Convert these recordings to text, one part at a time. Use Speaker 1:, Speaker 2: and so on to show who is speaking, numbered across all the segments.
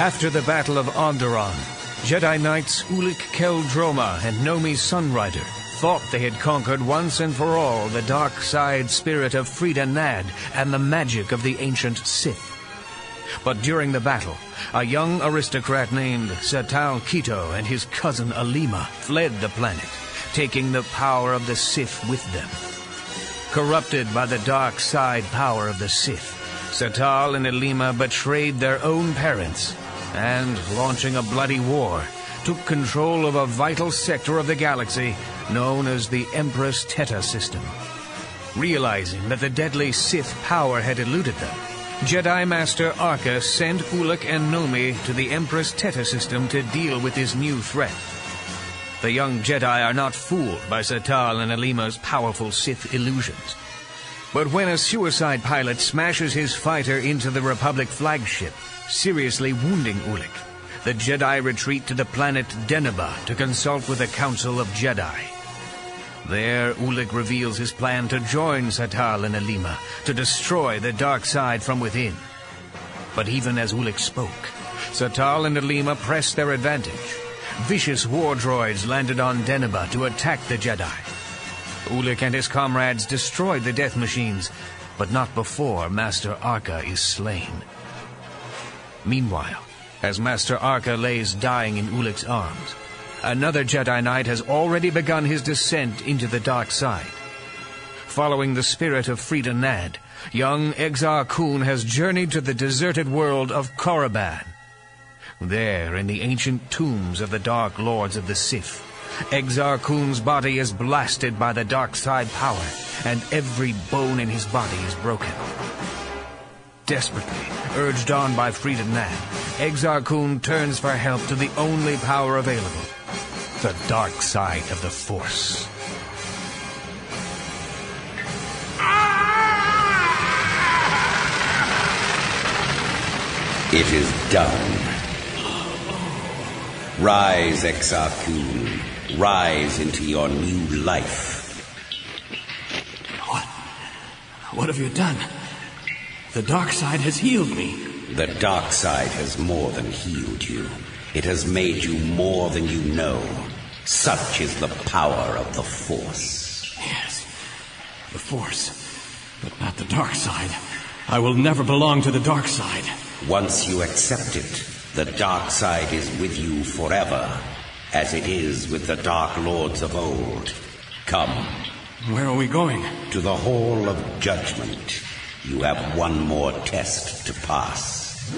Speaker 1: After the Battle of Onderon, Jedi Knights Ulic Qel-Droma and Nomi Sunrider thought they had conquered once and for all the dark side spirit of Frida Nad and the magic of the ancient Sith. But during the battle, a young aristocrat named Satal Keto and his cousin Alima fled the planet, taking the power of the Sith with them. Corrupted by the dark side power of the Sith, Satal and Alima betrayed their own parents and, launching a bloody war, took control of a vital sector of the galaxy known as the Empress Teta System. Realizing that the deadly Sith power had eluded them, Jedi Master Arca sent Ulic and Nomi to the Empress Teta System to deal with this new threat. The young Jedi are not fooled by Satal and Alima's powerful Sith illusions. But when a suicide pilot smashes his fighter into the Republic flagship, seriously wounding Ulic, the Jedi retreat to the planet Dennaba to consult with the Council of Jedi. There, Ulic reveals his plan to join Satal and Alima to destroy the dark side from within. But even as Ulic spoke, Satal and Alima pressed their advantage. Vicious war droids landed on Dennaba to attack the Jedi. Ulic and his comrades destroyed the death machines, but not before Master Arca is slain. Meanwhile, as Master Arca lays dying in Ulic's arms, another Jedi Knight has already begun his descent into the dark side. Following the spirit of Frida Nad, young Exar Kun has journeyed to the deserted world of Korriban. There, in the ancient tombs of the Dark Lords of the Sith, Exar Kun's body is blasted by the dark side power, and every bone in his body is broken. Desperately, urged on by Frida Nad, Exar Kun turns for help to the only power available, the dark side of the Force.
Speaker 2: It is done. Rise, Exar Kun. Rise into your new life.
Speaker 3: What have you done? The dark side has healed me.
Speaker 2: The dark side has more than healed you. It has made you more than you know. Such is the power of the Force.
Speaker 3: Yes, the Force, but not the dark side. I will never belong to the dark side.
Speaker 2: Once you accept it, the dark side is with you forever, as it is with the Dark Lords of old. Come.
Speaker 3: Where are we going?
Speaker 2: To the Hall of Judgment. You have one more test to pass.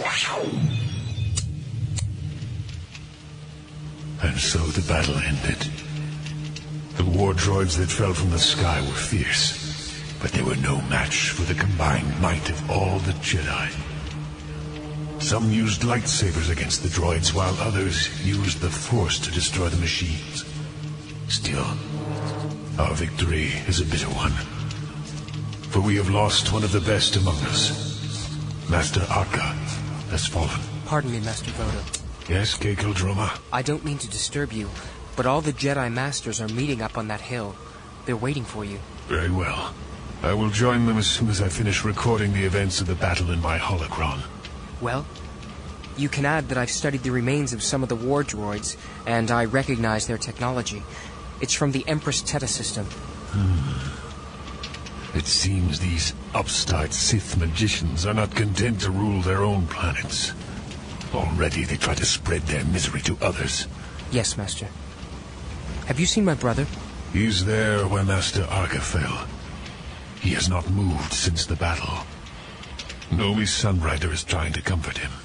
Speaker 4: And so the battle ended. The war droids that fell from the sky were fierce, but they were no match for the combined might of all the Jedi. Some used lightsabers against the droids, while others used the Force to destroy the machines. Still, our victory is a bitter one. For we have lost one of the best among us. Master Arca has fallen.
Speaker 5: Pardon me, Master Voda.
Speaker 4: Yes, Qel-Droma?
Speaker 5: I don't mean to disturb you, but all the Jedi Masters are meeting up on that hill. They're waiting for you.
Speaker 4: Very well. I will join them as soon as I finish recording the events of the battle in my holocron.
Speaker 5: Well, you can add that I've studied the remains of some of the war droids, and I recognize their technology. It's from the Empress Teta System.
Speaker 4: It seems these upstart Sith magicians are not content to rule their own planets. Already they try to spread their misery to others.
Speaker 5: Yes, Master. Have you seen my brother?
Speaker 4: He's there where Master Arca fell. He has not moved since the battle. Nomi Sunrider is trying to comfort him.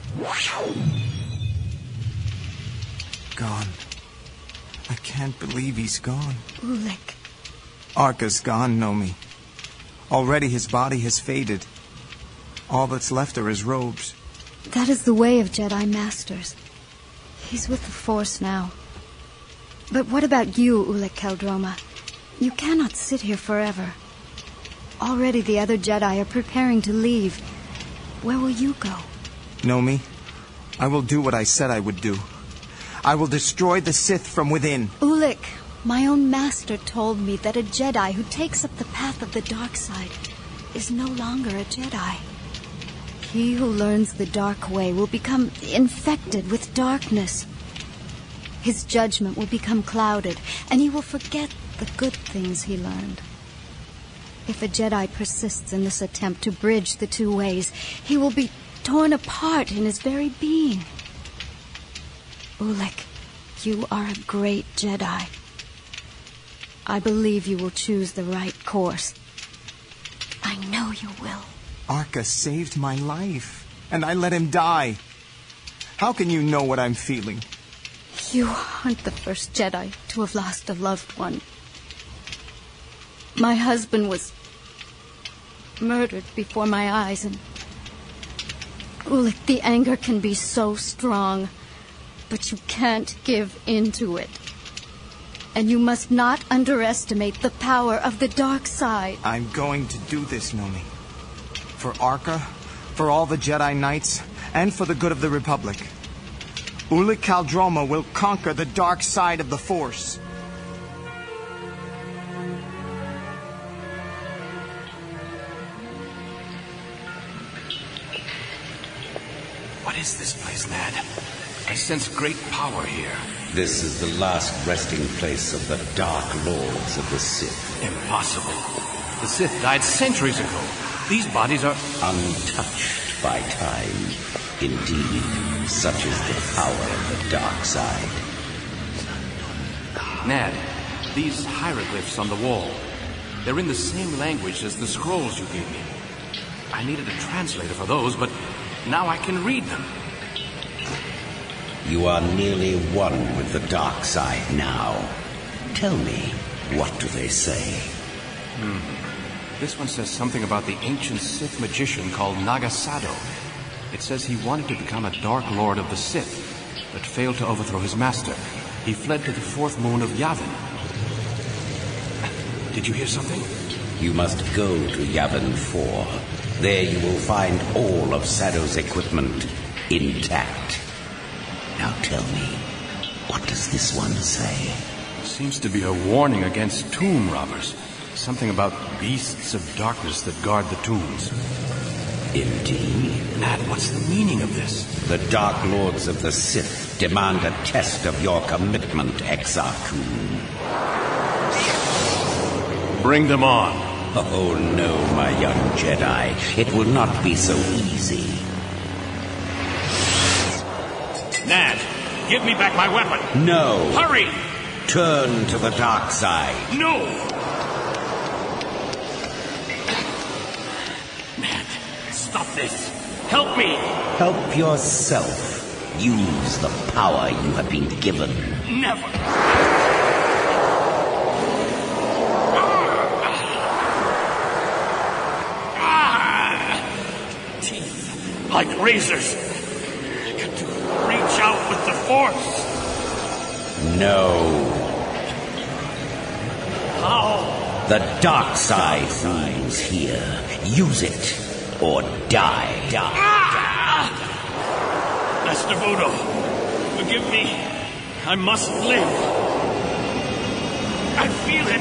Speaker 6: Gone. I can't believe he's gone.
Speaker 7: Ulic.
Speaker 6: Arca's gone, Nomi. Already his body has faded. All that's left are his robes.
Speaker 7: That is the way of Jedi Masters. He's with the Force now. But what about you, Ulic Qel-Droma? You cannot sit here forever. Already the other Jedi are preparing to leave. Where will you go?
Speaker 6: Nomi, I will do what I said I would do. I will destroy the Sith from within.
Speaker 7: Ulic, my own master told me that a Jedi who takes up the path of the dark side is no longer a Jedi. He who learns the dark way will become infected with darkness. His judgment will become clouded, and he will forget the good things he learned. If a Jedi persists in this attempt to bridge the two ways, he will be torn apart in his very being. Ulic, you are a great Jedi. I believe you will choose the right course. I know you will.
Speaker 6: Arca saved my life, and I let him die. How can you know what I'm feeling?
Speaker 7: You aren't the first Jedi to have lost a loved one. My husband was murdered before my eyes, and Ulic, the anger can be so strong, but you can't give in to it. And you must not underestimate the power of the dark side.
Speaker 6: I'm going to do this, Nomi. For Arca, for all the Jedi Knights, and for the good of the Republic. Ulic Qel-Droma will conquer the dark side of the Force.
Speaker 3: What is this place, Nad? I sense great power here.
Speaker 2: This is the last resting place of the Dark Lords of the Sith.
Speaker 3: Impossible. The Sith died centuries ago. These bodies are
Speaker 2: untouched by time. Indeed, such is the power of the dark side.
Speaker 3: Nad, these hieroglyphs on the wall, they're in the same language as the scrolls you gave me. I needed a translator for those, but now I can read them.
Speaker 2: You are nearly one with the dark side now. Tell me, what do they say?
Speaker 3: This one says something about the ancient Sith magician called Naga Sadow. It says he wanted to become a Dark Lord of the Sith, but failed to overthrow his master. He fled to the fourth moon of Yavin. Did you hear something?
Speaker 2: You must go to Yavin 4. There you will find all of Sadow's equipment intact. Now tell me, what does this one say?
Speaker 3: Seems to be a warning against tomb robbers. Something about beasts of darkness that guard the tombs.
Speaker 2: Indeed.
Speaker 3: Nad, what's the meaning of this?
Speaker 2: The Dark Lords of the Sith demand a test of your commitment, Exar Kun.
Speaker 3: Bring them on.
Speaker 2: Oh no, my young Jedi. It will not be so easy.
Speaker 3: Nad, give me back my weapon.
Speaker 2: No.
Speaker 3: Hurry!
Speaker 2: Turn to the dark side.
Speaker 3: No! Nad, stop this. Help me.
Speaker 2: Help yourself. Use the power you have been given.
Speaker 3: Never. Teeth like razors. Got to reach out with the Force.
Speaker 2: No.
Speaker 3: How?
Speaker 2: The dark side rules here. Use it or die.
Speaker 3: Master Vodo, forgive me. I must live. I feel it.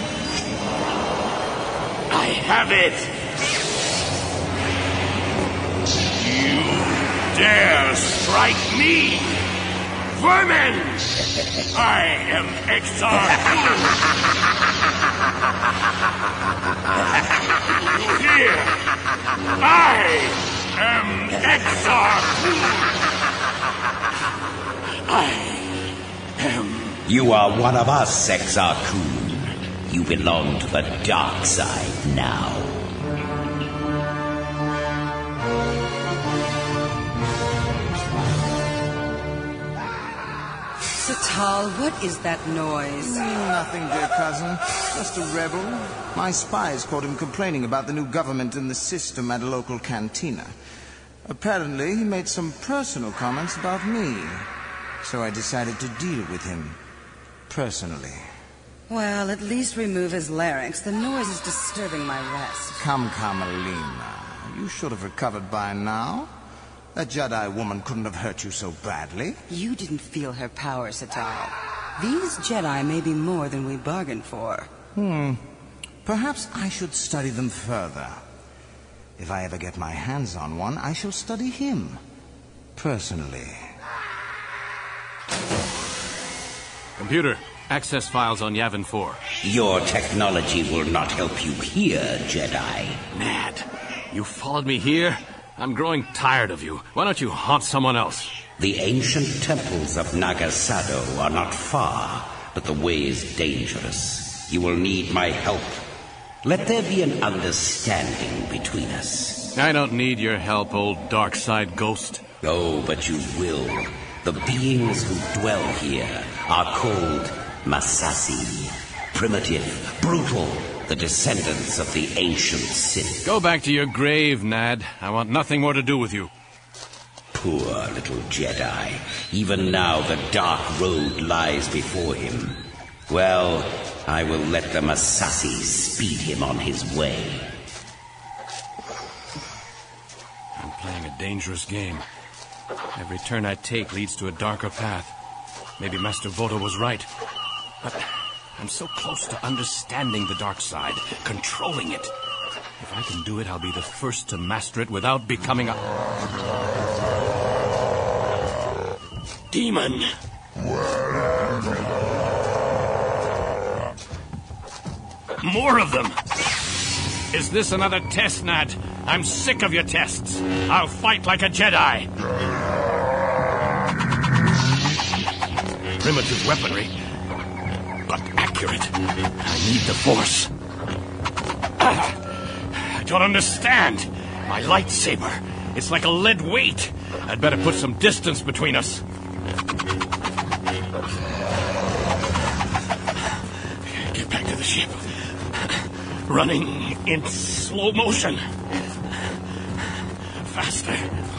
Speaker 3: I have it. You dare strike me? Vermin! I am Exar Kun. Here, I am Exar Kun. I am...
Speaker 2: You are one of us, Exar Kun. You belong to the dark side now.
Speaker 8: Satal, what is that noise?
Speaker 6: Nothing, dear cousin. Just a rebel. My spies caught him complaining about the new government and the system at a local cantina. Apparently, he made some personal comments about me. So I decided to deal with him. Personally.
Speaker 8: Well, at least remove his larynx. The noise is disturbing my rest.
Speaker 6: Come, Alina. You should have recovered by now. That Jedi woman couldn't have hurt you so badly.
Speaker 8: You didn't feel her power, Satal. These Jedi may be more than we bargained for.
Speaker 6: Perhaps I should study them further. If I ever get my hands on one, I shall study him. Personally.
Speaker 3: Computer, access files on Yavin 4.
Speaker 2: Your technology will not help you here, Jedi.
Speaker 3: Nad, you followed me here? I'm growing tired of you. Why don't you haunt someone else?
Speaker 2: The ancient temples of Nagasado are not far, but the way is dangerous. You will need my help. Let there be an understanding between us.
Speaker 3: I don't need your help, old dark side ghost.
Speaker 2: Oh, but you will. The beings who dwell here are called Massassi. Primitive, brutal, the descendants of the ancient Sith.
Speaker 3: Go back to your grave, Nad. I want nothing more to do with you.
Speaker 2: Poor little Jedi. Even now the dark road lies before him. Well, I will let the Massassi speed him on his way.
Speaker 3: I'm playing a dangerous game. Every turn I take leads to a darker path. Maybe Master Voto was right. But I'm so close to understanding the dark side, controlling it. If I can do it, I'll be the first to master it without becoming a demon. More of them. Is this another test, Nad? I'm sick of your tests. I'll fight like a Jedi. Primitive weaponry, but accurate. I need the Force. I don't understand. My lightsaber. It's like a lead weight. I'd better put some distance between us. Get back to the ship. Running in slow motion. Faster.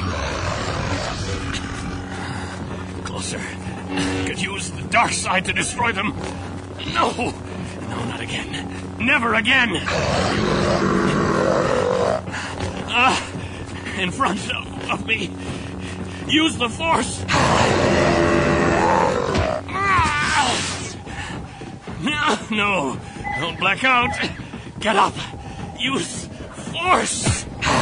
Speaker 3: Closer. Could use the dark side to destroy them. No! No, not again. Never again! In front of me. Use the Force! No, don't black out. Get up. Use Force!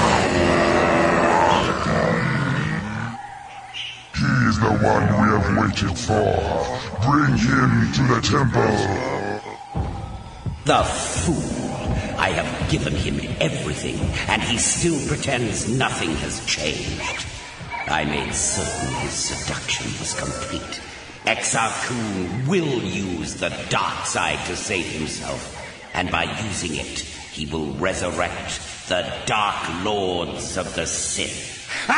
Speaker 9: He is the one we have waited for. Bring him to the temple.
Speaker 2: The fool! I have given him everything, and he still pretends nothing has changed. I made certain his seduction was complete. Exar Kun will use the dark side to save himself, and by using it, he will resurrect the Dark Lords of the Sith.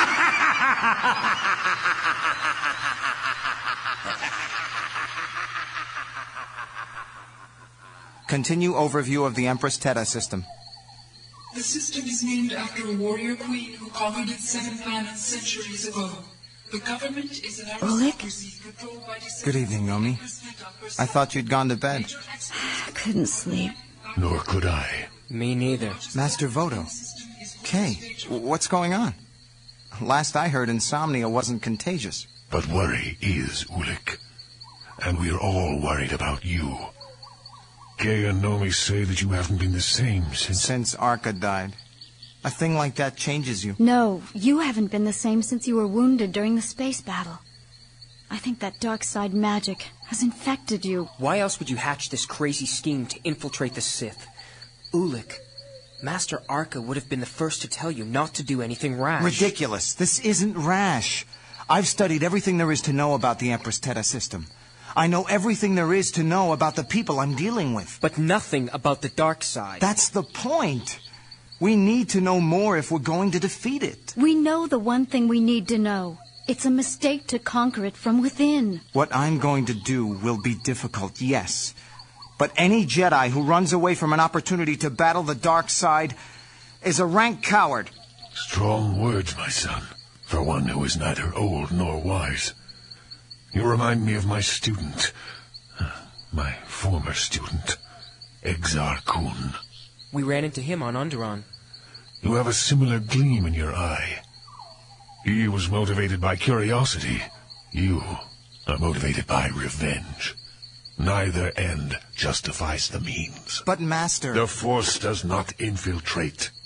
Speaker 6: Continue overview of the Empress Teta system.
Speaker 10: The system is named after a warrior queen who conquered its 7 planets centuries ago. The government is an aristocracy controlled by descendants.
Speaker 6: Good evening, Nomi. I thought you'd gone to bed.
Speaker 7: I couldn't sleep.
Speaker 4: Nor could I.
Speaker 5: Me neither.
Speaker 6: Master Voto. Kay, what's going on? Last I heard, insomnia wasn't contagious.
Speaker 4: But worry is, Ulic. And we're all worried about you. Kay and Nomi say that you haven't been the same since
Speaker 6: Arca died. A thing like that changes you.
Speaker 7: No, you haven't been the same since you were wounded during the space battle. I think that dark side magic has infected you.
Speaker 5: Why else would you hatch this crazy scheme to infiltrate the Sith? Ulic, Master Arca would have been the first to tell you not to do anything rash.
Speaker 6: Ridiculous. This isn't rash. I've studied everything there is to know about the Empress Teta system. I know everything there is to know about the people I'm dealing with.
Speaker 5: But nothing about the dark side.
Speaker 6: That's the point. We need to know more if we're going to defeat it.
Speaker 7: We know the one thing we need to know. It's a mistake to conquer it from within.
Speaker 6: What I'm going to do will be difficult, yes. But any Jedi who runs away from an opportunity to battle the dark side is a rank coward.
Speaker 4: Strong words, my son, for one who is neither old nor wise. You remind me of my student, my former student, Exar Kun.
Speaker 5: We ran into him on Onderon.
Speaker 4: You have a similar gleam in your eye. He was motivated by curiosity. You are motivated by revenge. Neither end justifies the means.
Speaker 6: But, Master...
Speaker 4: The Force does not infiltrate.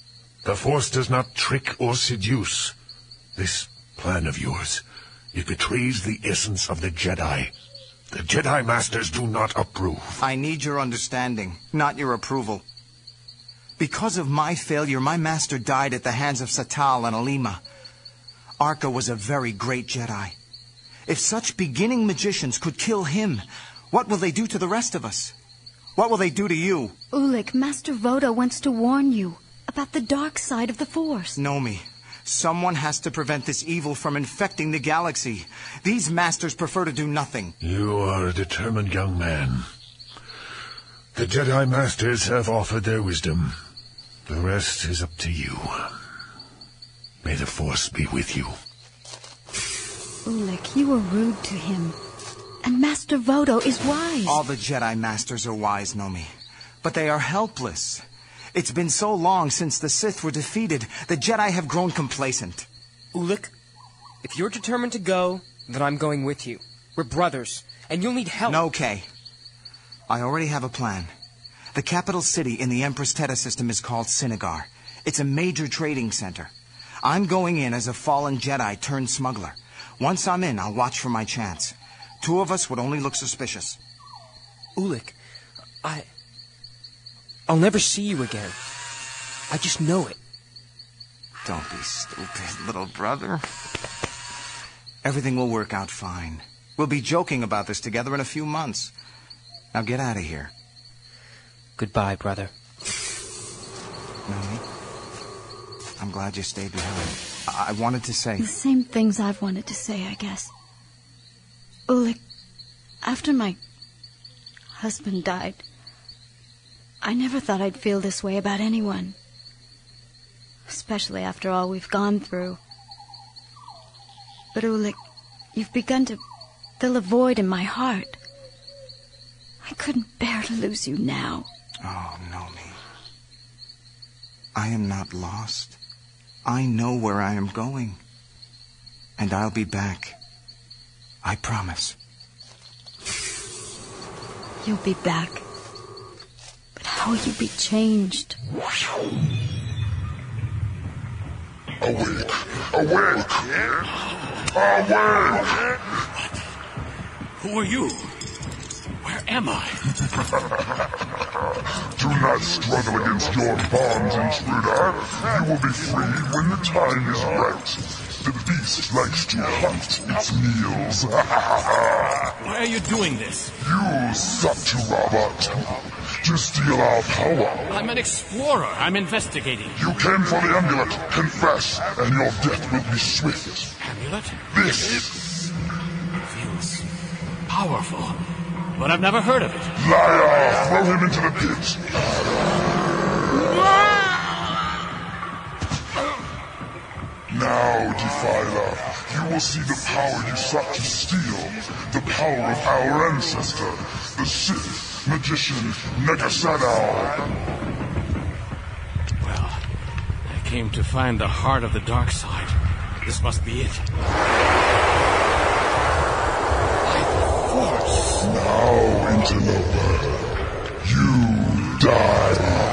Speaker 4: The Force does not trick or seduce. This plan of yours, it betrays the essence of the Jedi. The Jedi Masters do not approve.
Speaker 6: I need your understanding, not your approval. Because of my failure, my master died at the hands of Satal and Alima. Arca was a very great Jedi. If such beginning magicians could kill him, what will they do to the rest of us? What will they do to you?
Speaker 7: Ulic, Master Voda wants to warn you about the dark side of the Force.
Speaker 6: Nomi, someone has to prevent this evil from infecting the galaxy. These masters prefer to do nothing.
Speaker 4: You are a determined young man. The Jedi Masters have offered their wisdom. The rest is up to you. May the Force be with you.
Speaker 7: Ulic, you were rude to him. And Master Vodo is wise.
Speaker 6: All the Jedi Masters are wise, Nomi. But they are helpless. It's been so long since the Sith were defeated, the Jedi have grown complacent.
Speaker 5: Ulic, if you're determined to go, then I'm going with you. We're brothers, and you'll need help.
Speaker 6: No, Kay. I already have a plan. The capital city in the Empress Teta system is called Sinagar. It's a major trading center. I'm going in as a fallen Jedi turned smuggler. Once I'm in, I'll watch for my chance. 2 of us would only look suspicious.
Speaker 5: Ulic, I'll never see you again. I just know it.
Speaker 6: Don't be stupid, little brother. Everything will work out fine. We'll be joking about this together in a few months. Now get out of here.
Speaker 5: Goodbye, brother.
Speaker 6: Nomi, I'm glad you stayed behind. I wanted to say...
Speaker 7: The same things I've wanted to say, I guess. Ulic, after my husband died, I never thought I'd feel this way about anyone. Especially after all we've gone through. But Ulic, you've begun to fill a void in my heart. I couldn't bear to lose you now.
Speaker 6: Oh, Nomi. I am not lost. I know where I am going. And I'll be back. I promise.
Speaker 7: You'll be back. But how will you be changed?
Speaker 9: Awake! Awake! Awake!
Speaker 3: Who are you? Where am I?
Speaker 9: Do not struggle against your bonds, intruder. You will be free when the time is right. The beast likes to hunt its meals.
Speaker 3: Why are you doing this?
Speaker 9: You sought to rob our temple, to steal our power.
Speaker 3: I'm an explorer. I'm investigating.
Speaker 9: You came for the amulet. Confess, and your death will be swift.
Speaker 3: Amulet?
Speaker 9: This
Speaker 3: feels powerful, but I've never heard of it.
Speaker 9: Liar! Throw him into the pit. Now, Defiler, you will see the power you sought to steal. The power of our ancestor, the Sith magician Negasadao.
Speaker 3: Well, I came to find the heart of the dark side. This must be it. By the Force.
Speaker 9: Now, interloper, you die.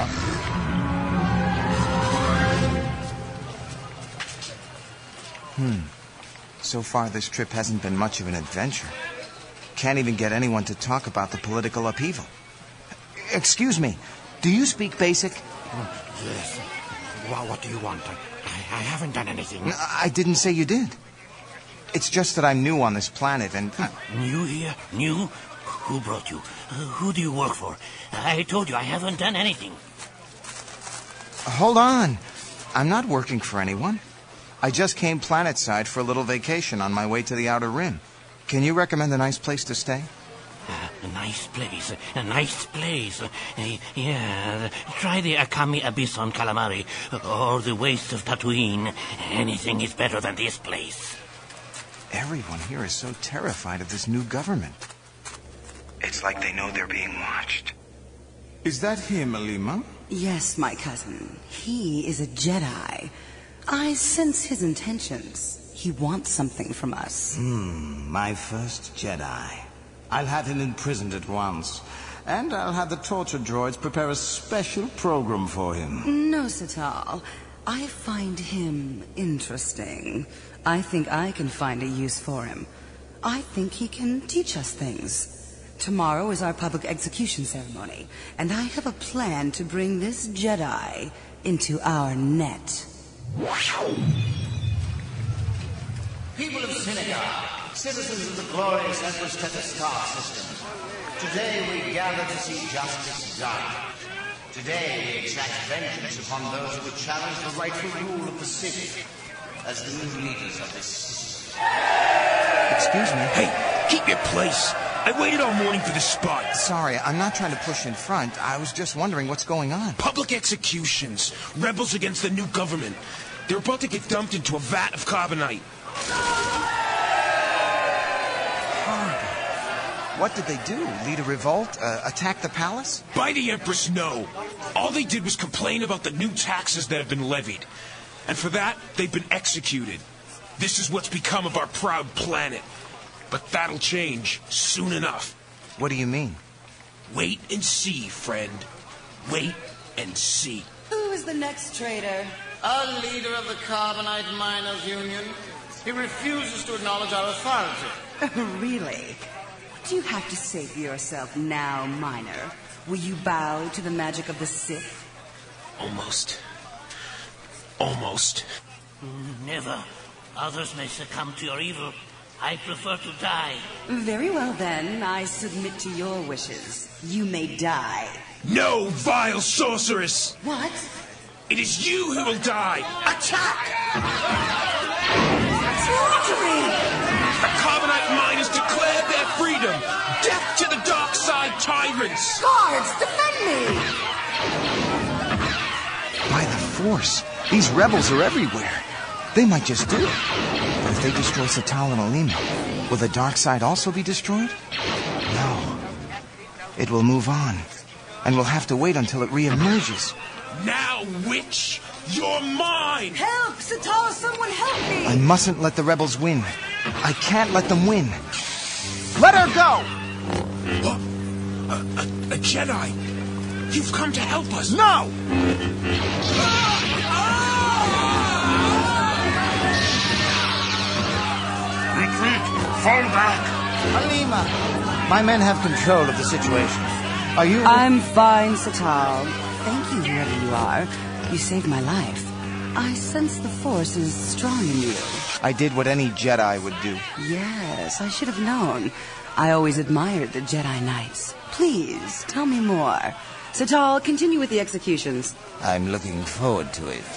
Speaker 6: So far, this trip hasn't been much of an adventure. Can't even get anyone to talk about the political upheaval. Excuse me, do you speak basic?
Speaker 11: Yes. Well, what do you want? I haven't done anything.
Speaker 6: I didn't say you did. It's just that I'm new on this planet and...
Speaker 11: New here? New? Who brought you? Who do you work for? I told you I haven't done anything.
Speaker 6: Hold on. I'm not working for anyone. I just came planetside for a little vacation on my way to the Outer Rim. Can you recommend a nice place to stay?
Speaker 11: A nice place. A nice place. Yeah. Try the Akami Abyss on Calamari, or the Waste of Tatooine. Anything is better than this place.
Speaker 6: Everyone here is so terrified of this new government. It's like they know they're being watched. Is that him, Alima?
Speaker 8: Yes, my cousin. He is a Jedi. I sense his intentions. He wants something from us.
Speaker 6: My first Jedi. I'll have him imprisoned at once. And I'll have the torture droids prepare a special program for him.
Speaker 8: No, Satal. I find him interesting. I think I can find a use for him. I think he can teach us things. Tomorrow is our public execution ceremony, and I have a plan to bring this Jedi into our net.
Speaker 12: People of Synagogue, citizens of the glorious Empress Teta star system, today we gather to see justice done. Today we exact vengeance upon those who would challenge the rightful rule of the Sith as the new leaders of this system.
Speaker 6: Excuse me?
Speaker 13: Hey, keep your place. I waited all morning for this spot.
Speaker 6: Sorry, I'm not trying to push in front. I was just wondering what's going on.
Speaker 13: Public executions. Rebels against the new government. They're about to get dumped into a vat of carbonite.
Speaker 6: Horrible. What did they do? Lead a revolt? Attack the palace?
Speaker 13: By the Empress, no. All they did was complain about the new taxes that have been levied. And for that, they've been executed. This is what's become of our proud planet. But that'll change soon enough.
Speaker 6: What do you mean?
Speaker 13: Wait and see, friend. Wait and see.
Speaker 8: Who is the next traitor?
Speaker 12: A leader of the Carbonite Miners Union. He refuses to acknowledge our authority.
Speaker 8: Really? What do you have to say for yourself now, Miner? Will you bow to the magic of the Sith?
Speaker 13: Almost. Almost.
Speaker 11: Never. Others may succumb to your evil. I prefer to die.
Speaker 8: Very well, then. I submit to your wishes. You may die.
Speaker 13: No, vile sorceress!
Speaker 8: What?
Speaker 13: It is you who will die! Attack!
Speaker 8: Treachery!
Speaker 13: The Carbonite miners declare their freedom! Death to the dark side tyrants!
Speaker 8: Guards, defend me!
Speaker 6: By the Force, these rebels are everywhere. They might just do it. But if they destroy Satal and Alima, will the dark side also be destroyed? No. It will move on. And we'll have to wait until it reemerges.
Speaker 13: Now, witch, you're mine!
Speaker 8: Help! Satal, someone help me!
Speaker 6: I mustn't let the rebels win. I can't let them win. Let her go!
Speaker 13: A Jedi! You've come to help us!
Speaker 6: No!
Speaker 9: Retreat! Fall back!
Speaker 6: Alima! My men have control of the situation. Are you...
Speaker 8: I'm fine, Satal. Thank you, whoever you are. You saved my life. I sense the Force is strong in you.
Speaker 6: I did what any Jedi would do.
Speaker 8: Yes, I should have known. I always admired the Jedi Knights. Please, tell me more. Satal, continue with the executions.
Speaker 6: I'm looking forward to it.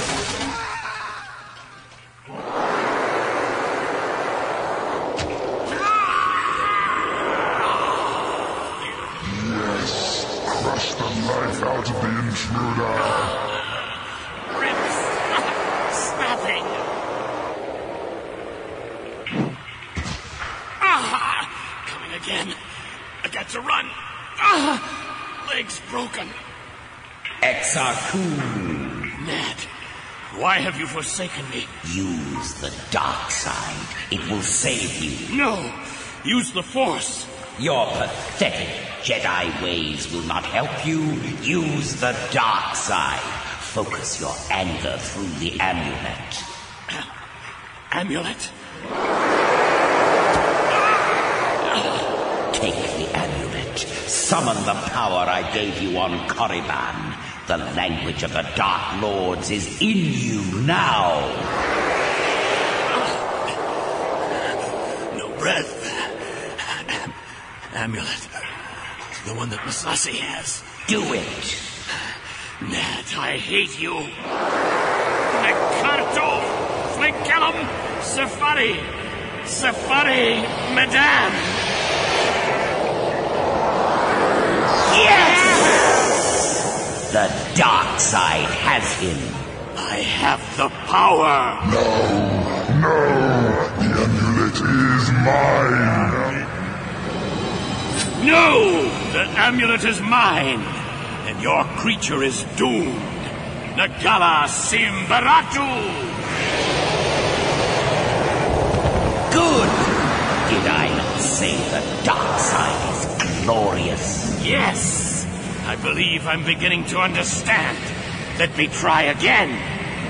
Speaker 9: Crush the life out of the intruder.
Speaker 11: Ribs snapping. Coming again. I got to run. Legs broken.
Speaker 2: Exar Kun.
Speaker 11: Ned, why have you forsaken me?
Speaker 2: Use the dark side. It will save you.
Speaker 11: No, use the Force.
Speaker 2: Your pathetic Jedi ways will not help you. Use the dark side. Focus your anger through the amulet.
Speaker 11: Amulet?
Speaker 2: Take the amulet. Summon the power I gave you on Korriban. The language of the Dark Lords is in you now.
Speaker 11: No breath. Amulet. The one that Masasi has.
Speaker 2: Do it.
Speaker 11: Ned, I hate you. Nekarto, Flekellum, Safari, Safari, Madame.
Speaker 2: Yes! The dark side has him.
Speaker 11: I have the power.
Speaker 9: No, the amulet is mine.
Speaker 11: No, the amulet is mine, and your creature is doomed. Nagala Simbaratu!
Speaker 2: Good! Did I not say the dark side is glorious?
Speaker 11: Yes! I believe I'm beginning to understand. Let me try again.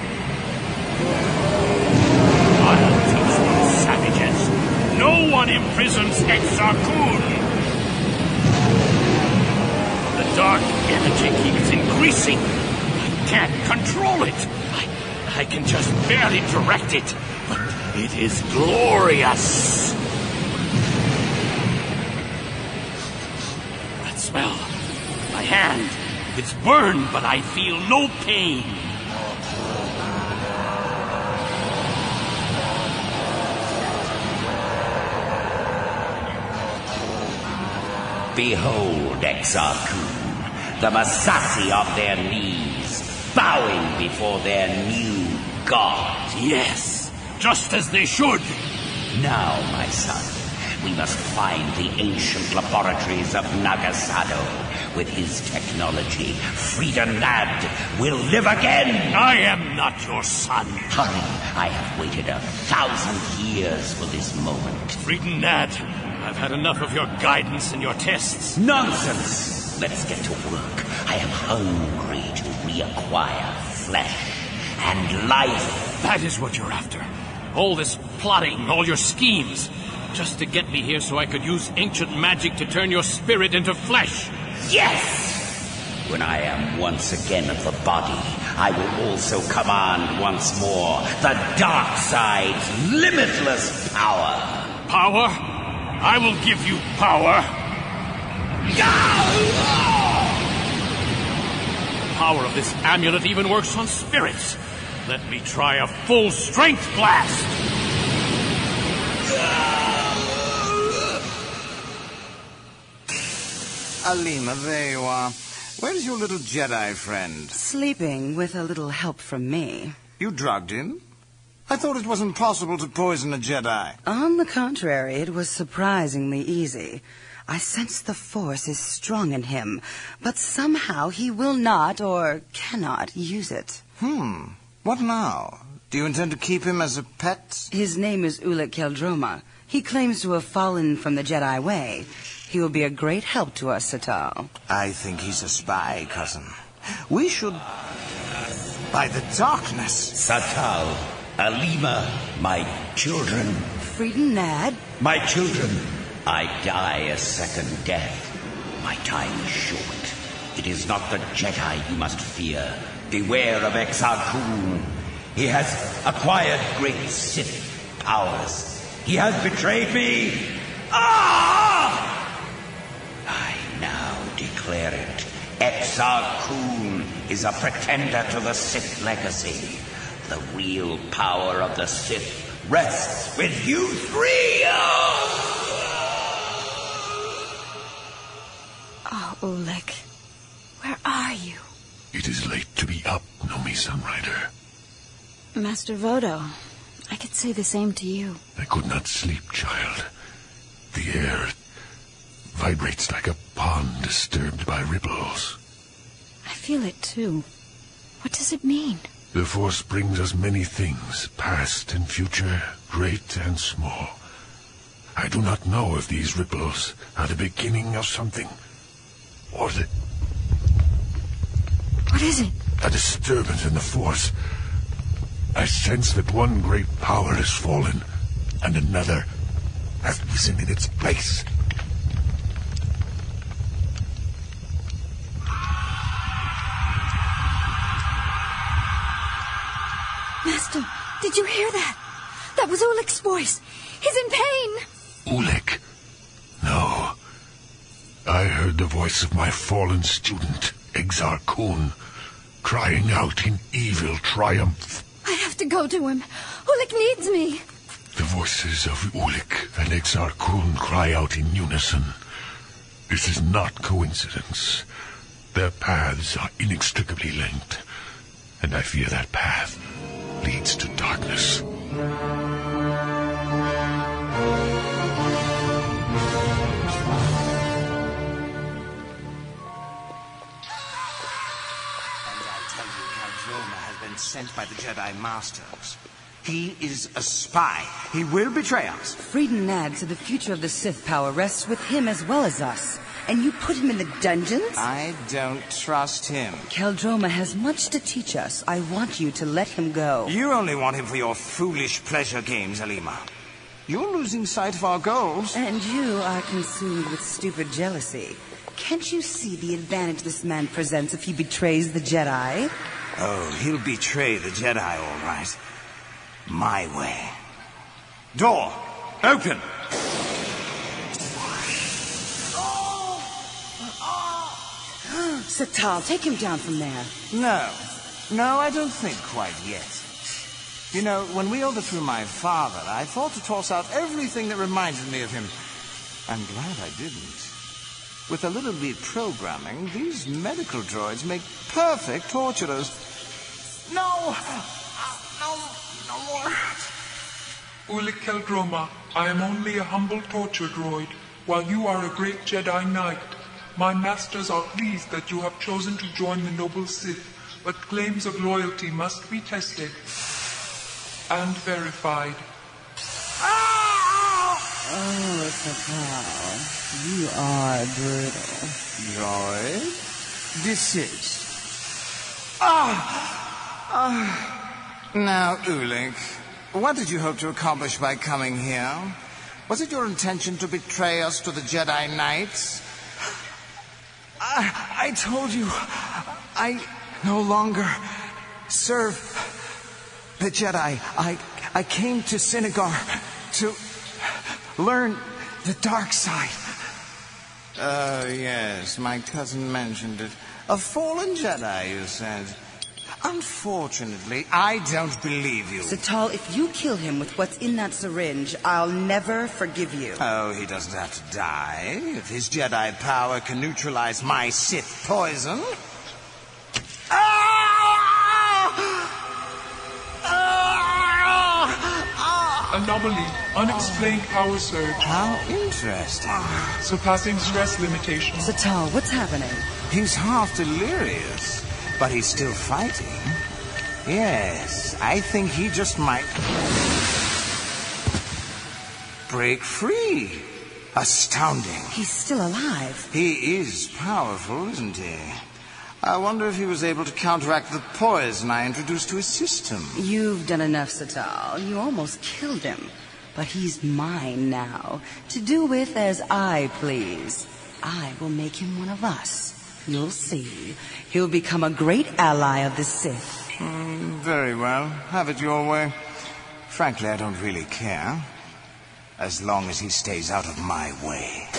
Speaker 11: Exar Kun! The dark energy keeps increasing. I can't control it. I can just barely direct it. But it is glorious. That smell. My hand. It's burned, but I feel no pain.
Speaker 2: Behold, Exar Kun, the Massassi on their knees, bowing before their new god.
Speaker 11: Yes, just as they should.
Speaker 2: Now, my son, we must find the ancient laboratories of Nagasado. With his technology, Frida Nad will live again.
Speaker 11: I am not your son.
Speaker 2: Hurry, I have waited 1,000 years for this moment.
Speaker 11: Frida Nad, I've had enough of your guidance and your tests.
Speaker 2: Nonsense! Let's get to work. I am hungry to reacquire flesh and life.
Speaker 11: That is what you're after. All this plotting, all your schemes, just to get me here so I could use ancient magic to turn your spirit into flesh.
Speaker 2: Yes! When I am once again of the body, I will also command once more the dark side's limitless power.
Speaker 11: Power? I will give you power. The power of this amulet even works on spirits. Let me try a full strength blast.
Speaker 6: Alima, there you are. Where's your little Jedi friend?
Speaker 8: Sleeping with a little help from me.
Speaker 6: You drugged him? I thought it was impossible to poison a Jedi.
Speaker 8: On the contrary, it was surprisingly easy. I sense the Force is strong in him, but somehow he will not or cannot use it.
Speaker 6: What now? Do you intend to keep him as a pet?
Speaker 8: His name is Ulic Qel-Droma. He claims to have fallen from the Jedi way. He will be a great help to us, Satal.
Speaker 6: I think he's a spy, cousin. We should... By the darkness!
Speaker 2: Satal, Alima, my children.
Speaker 8: Frida Nad?
Speaker 2: My children. I die a second death. My time is short. It is not the Jedi you must fear. Beware of Exar Kun. He has acquired great Sith powers. He has betrayed me. Ah! I now declare it. Exar Kun is a pretender to the Sith legacy. The real power of the Sith rests with you three.
Speaker 7: Oh, Ulic, where are you?
Speaker 4: It is late to be up, Nomi Sunrider.
Speaker 7: Master Vodo, I could say the same to you.
Speaker 4: I could not sleep, child. The air vibrates like a pond disturbed by ripples.
Speaker 7: I feel it too. What does it mean?
Speaker 4: The Force brings us many things, past and future, great and small. I do not know if these ripples are the beginning of something, or the...
Speaker 7: What is it?
Speaker 4: A disturbance in the Force. I sense that one great power has fallen, and another has risen in its place.
Speaker 7: Master, did you hear that? That was Ulic's voice. He's in pain.
Speaker 4: Ulic? No. I heard the voice of my fallen student, Exar Kun, crying out in evil triumph.
Speaker 7: I have to go to him. Ulic needs me.
Speaker 4: The voices of Ulic and Exar Kun cry out in unison. This is not coincidence. Their paths are inextricably linked, and I fear that path leads to darkness.
Speaker 6: Sent by the Jedi Masters. He is a spy. He will betray us.
Speaker 8: Frida Nad said the future of the Sith power rests with him as well as us. And you put him in the dungeons?
Speaker 6: I don't trust him.
Speaker 8: Qel-Droma has much to teach us. I want you to let him go.
Speaker 6: You only want him for your foolish pleasure games, Alima. You're losing sight of our goals.
Speaker 8: And you are consumed with stupid jealousy. Can't you see the advantage this man presents if he betrays the Jedi?
Speaker 12: Oh, he'll betray the Jedi, all right. My way. Door, open!
Speaker 8: Satal, take him down from there.
Speaker 6: No, I don't think quite yet. You know, when we overthrew my father, I thought to toss out everything that reminded me of him. I'm glad I didn't. With a little reprogramming, these medical droids make perfect torturers. No more.
Speaker 10: Ulic Qel-Droma, I am only a humble torture droid, while you are a great Jedi Knight. My masters are pleased that you have chosen to join the noble Sith, but claims of loyalty must be tested and verified.
Speaker 8: Oh, Satal, you are brutal.
Speaker 6: Droid? Desist. Now, Ulic, what did you hope to accomplish by coming here? Was it your intention to betray us to the Jedi Knights? I told you, I no longer serve the Jedi. I came to Sinagar to learn the dark side. Yes, my cousin mentioned it. A fallen Jedi, you said. Unfortunately, I don't believe you.
Speaker 8: Satal, if you kill him with what's in that syringe, I'll never forgive you.
Speaker 6: Oh, he doesn't have to die. If his Jedi power can neutralize my Sith poison.
Speaker 10: Anomaly, unexplained power surge.
Speaker 6: How interesting.
Speaker 10: Surpassing stress limitations.
Speaker 8: Satal, what's happening?
Speaker 6: He's half delirious, but he's still fighting. Yes, I think he just might break free. Astounding.
Speaker 8: He's still alive.
Speaker 6: He is powerful, isn't he? I wonder if he was able to counteract the poison I introduced to his system.
Speaker 8: You've done enough, Satal. You almost killed him. But he's mine now, to do with as I please. I will make him one of us. You'll see. He'll become a great ally of the Sith.
Speaker 6: Very well. Have it your way. Frankly, I don't really care. As long as he stays out of my way.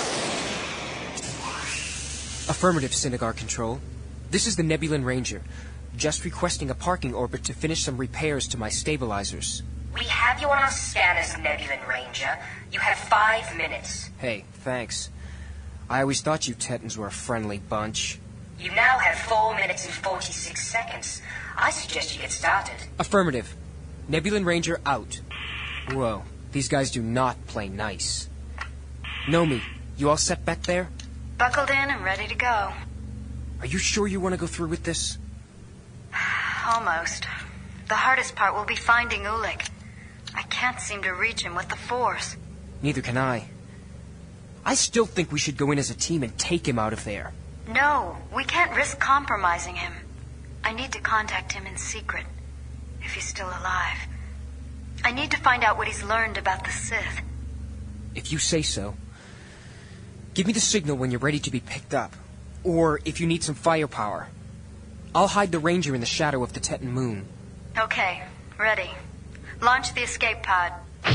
Speaker 5: Affirmative, Sinagar Control. This is the Nebulan Ranger. Just requesting a parking orbit to finish some repairs to my stabilizers.
Speaker 14: We have you on our status, Nebulan Ranger. You have 5 minutes.
Speaker 5: Hey, thanks. I always thought you Tetans were a friendly bunch.
Speaker 14: You now have 4 minutes and 46 seconds. I suggest you get started.
Speaker 5: Affirmative. Nebulan Ranger out. Whoa, these guys do not play nice. Nomi, you all set back there?
Speaker 7: Buckled in and ready to go.
Speaker 5: Are you sure you want to go through with this?
Speaker 7: Almost. The hardest part will be finding Ulic. I can't seem to reach him with the Force.
Speaker 5: Neither can I. I still think we should go in as a team and take him out of there.
Speaker 7: No, we can't risk compromising him. I need to contact him in secret, if he's still alive. I need to find out what he's learned about the Sith.
Speaker 5: If you say so. Give me the signal when you're ready to be picked up. Or if you need some firepower. I'll hide the Ranger in the shadow of the Tetan moon.
Speaker 7: Okay, ready. Launch the escape pod.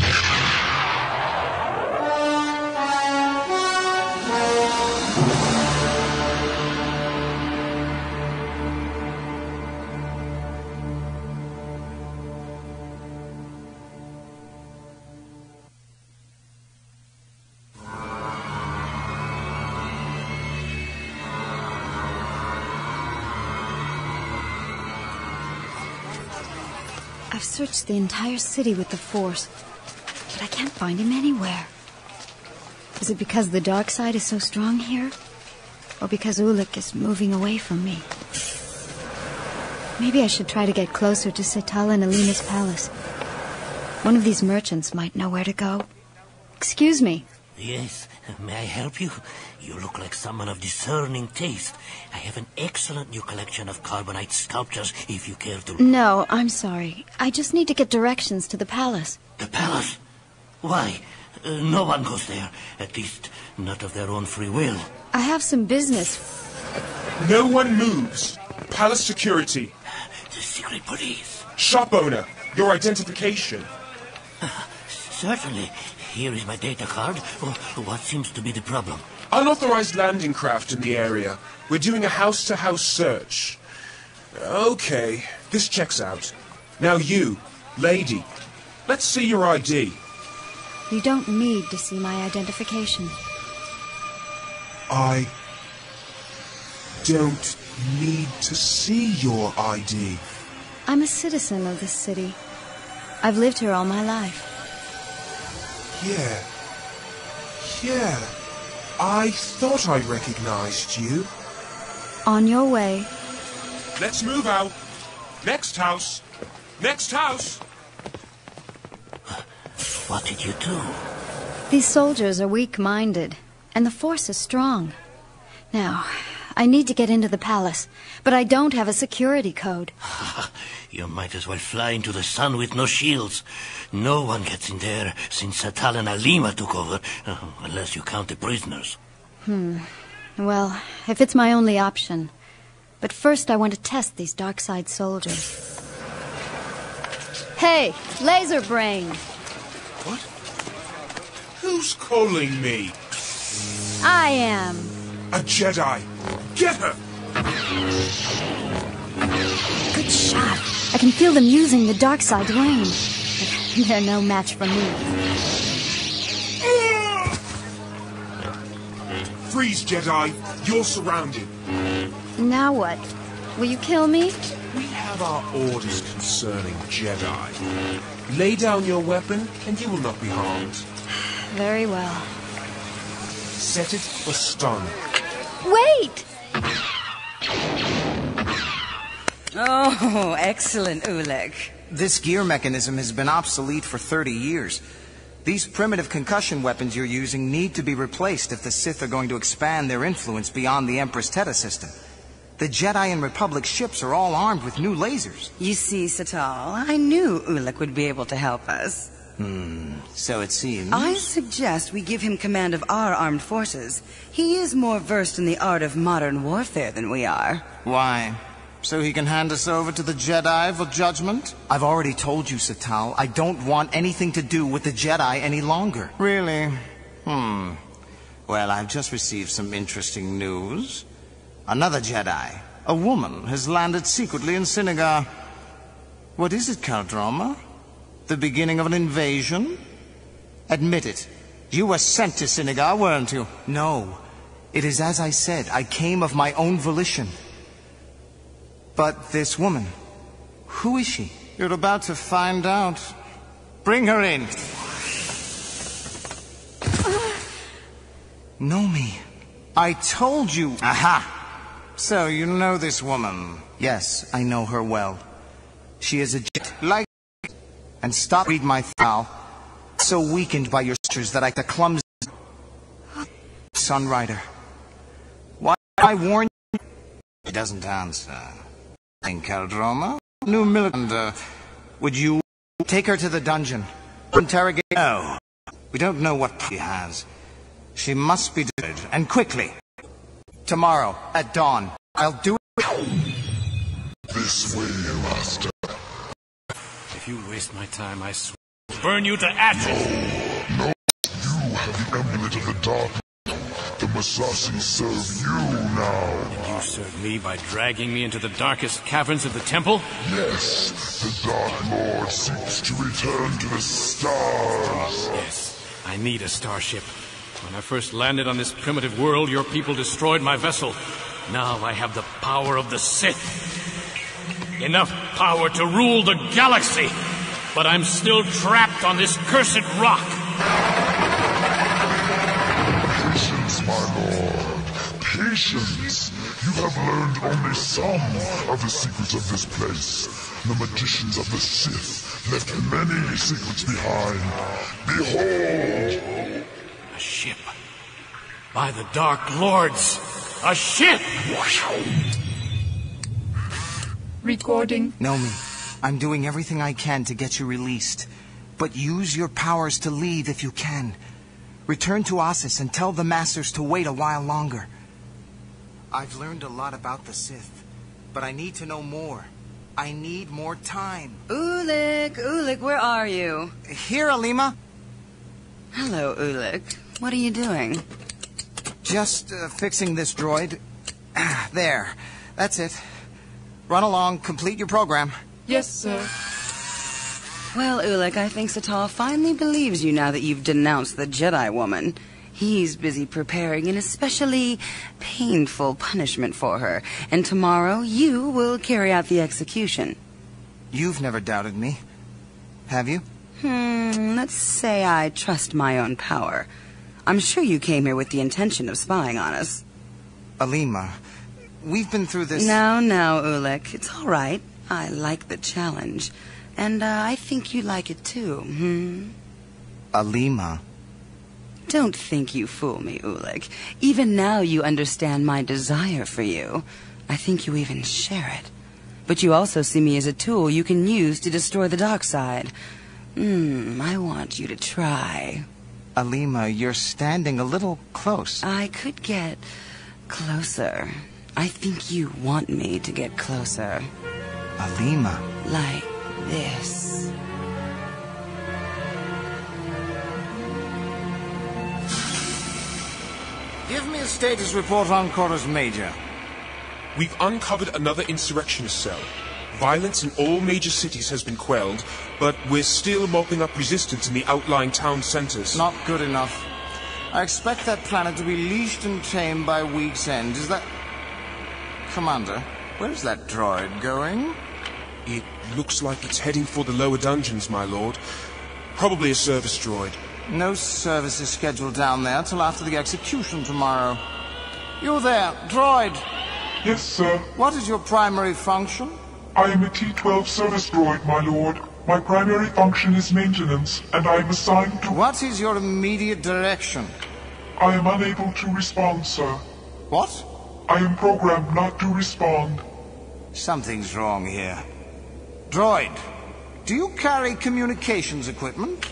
Speaker 7: I've searched the entire city with the Force, but I can't find him anywhere. Is it because the dark side is so strong here? Or because Ulic is moving away from me? Maybe I should try to get closer to Satal and Alina's palace. One of these merchants might know where to go. Excuse me.
Speaker 11: Yes, may I help you? You look like someone of discerning taste. I have an excellent new collection of carbonite sculptures, if you care to...
Speaker 7: No, I'm sorry. I just need to get directions to the palace.
Speaker 11: The palace? Why? No one goes there. At least, not of their own free will.
Speaker 7: I have some business.
Speaker 13: No one moves. Palace security.
Speaker 11: The secret police.
Speaker 13: Shop owner, your identification.
Speaker 11: Certainly. Here is my data card. What seems to be the problem?
Speaker 13: Unauthorized landing craft in the area. We're doing a house-to-house search. Okay, this checks out. Now you, lady, let's see your ID.
Speaker 7: You don't need to see my identification.
Speaker 13: I don't need to see your ID.
Speaker 7: I'm a citizen of this city. I've lived here all my life.
Speaker 13: Yeah. I thought I recognized you.
Speaker 7: On your way.
Speaker 13: Let's move out. Next house. Next house.
Speaker 11: What did you do?
Speaker 7: These soldiers are weak-minded, and the force is strong. Now, I need to get into the palace, but I don't have a security code.
Speaker 11: You might as well fly into the sun with no shields. No one gets in there since Satal and Alima took over, unless you count the prisoners.
Speaker 7: Well, if it's my only option. But first I want to test these dark side soldiers. Hey, Laser Brain!
Speaker 13: What? Who's calling me?
Speaker 7: I am.
Speaker 13: A Jedi. Get her!
Speaker 7: Good shot. I can feel them using the dark side range. They're no match for me.
Speaker 13: Freeze, Jedi. You're surrounded.
Speaker 7: Now what? Will you kill me?
Speaker 13: We have our orders concerning Jedi. Lay down your weapon, and you will not be harmed.
Speaker 7: Very well.
Speaker 13: Set it for stun.
Speaker 7: Wait!
Speaker 8: Oh, excellent, Ulic.
Speaker 6: This gear mechanism has been obsolete for 30 years. These primitive concussion weapons you're using need to be replaced if the Sith are going to expand their influence beyond the Empress Teta system. The Jedi and Republic ships are all armed with new lasers.
Speaker 8: You see, Satal, I knew Ulic would be able to help us.
Speaker 6: So it seems.
Speaker 8: I suggest we give him command of our armed forces. He is more versed in the art of modern warfare than we are.
Speaker 6: Why? So he can hand us over to the Jedi for judgment? I've already told you, Satal, I don't want anything to do with the Jedi any longer. Really? Well, I've just received some interesting news. Another Jedi, a woman, has landed secretly in Sinagar. What is it, Caldroma? The beginning of an invasion? Admit it. You were sent to Sinagar, weren't you? No. It is as I said. I came of my own volition. But this woman, who is she? You're about to find out. Bring her in. Nomi, I told you. Aha! So you know this woman? Yes, I know her well. She is a jet like and stop read my foul. So weakened by your sisters that I the clumsy Sunrider. Why did I warn you? He doesn't answer. In Caldroma? New militant. Would you take her to the dungeon? Interrogate? No. We don't know what she has. She must be dead, and quickly. Tomorrow, at dawn. I'll do it.
Speaker 9: This way, Master.
Speaker 3: If you waste my time, I swear I'll burn you to ashes.
Speaker 9: No, you have the amulet of the Dark Lord. The Massassi serve you now.
Speaker 3: And you serve me by dragging me into the darkest caverns of the temple?
Speaker 9: Yes, the Dark Lord seeks to return to the stars.
Speaker 3: Yes, I need a starship. When I first landed on this primitive world, your people destroyed my vessel. Now I have the power of the Sith. Enough power to rule the galaxy. But I'm still trapped on this cursed rock.
Speaker 9: Patience, my lord. Patience. You have learned only some of the secrets of this place. The magicians of the Sith left many secrets behind. Behold!
Speaker 3: A ship. By the Dark Lords. A ship!
Speaker 10: Recording.
Speaker 6: Nomi, I'm doing everything I can to get you released. But use your powers to leave if you can. Return to Ossus and tell the Masters to wait a while longer. I've learned a lot about the Sith, but I need to know more. I need more time.
Speaker 8: Ulic, where are you?
Speaker 6: Here, Alima.
Speaker 8: Hello, Ulic. What are you doing?
Speaker 6: Just fixing this droid. There. That's it. Run along, complete your program.
Speaker 5: Yes, sir.
Speaker 8: Well, Ulic, I think Satal finally believes you now that you've denounced the Jedi woman. He's busy preparing an especially painful punishment for her, and tomorrow you will carry out the execution.
Speaker 6: You've never doubted me, have you?
Speaker 8: Let's say I trust my own power. I'm sure you came here with the intention of spying on us.
Speaker 6: Alima, we've been through this...
Speaker 8: Now, Ulic, it's all right. I like the challenge. And I think you like it too,
Speaker 6: Alima.
Speaker 8: Don't think you fool me, Ulic. Even now you understand my desire for you. I think you even share it. But you also see me as a tool you can use to destroy the dark side. I want you to try.
Speaker 6: Alima, you're standing a little close.
Speaker 8: I could get closer. I think you want me to get closer.
Speaker 6: Alima.
Speaker 8: Like this.
Speaker 6: Give me a status report on Corus Major.
Speaker 13: We've uncovered another insurrectionist cell. Violence in all major cities has been quelled, but we're still mopping up resistance in the outlying town centers.
Speaker 6: Not good enough. I expect that planet to be leashed and tamed by week's end. Is that... Commander, where's that droid going?
Speaker 13: It looks like it's heading for the lower dungeons, my lord. Probably a service droid.
Speaker 6: No service is scheduled down there till after the execution tomorrow. You there, droid.
Speaker 10: Yes, sir.
Speaker 6: What is your primary function?
Speaker 10: I am a T-12 service droid, my lord. My primary function is maintenance, and I am assigned to...
Speaker 6: What is your immediate direction?
Speaker 10: I am unable to respond, sir.
Speaker 6: What?
Speaker 10: I am programmed not to respond.
Speaker 6: Something's wrong here. Droid, do you carry communications equipment?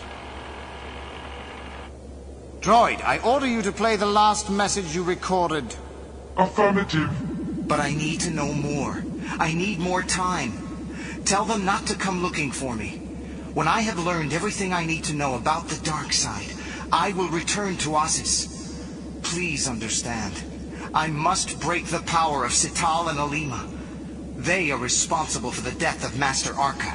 Speaker 6: Droid, I order you to play the last message you recorded.
Speaker 10: Affirmative.
Speaker 6: But I need to know more. I need more time. Tell them not to come looking for me. When I have learned everything I need to know about the dark side, I will return to Ossus. Please understand. I must break the power of Satal and Alima. They are responsible for the death of Master Arca.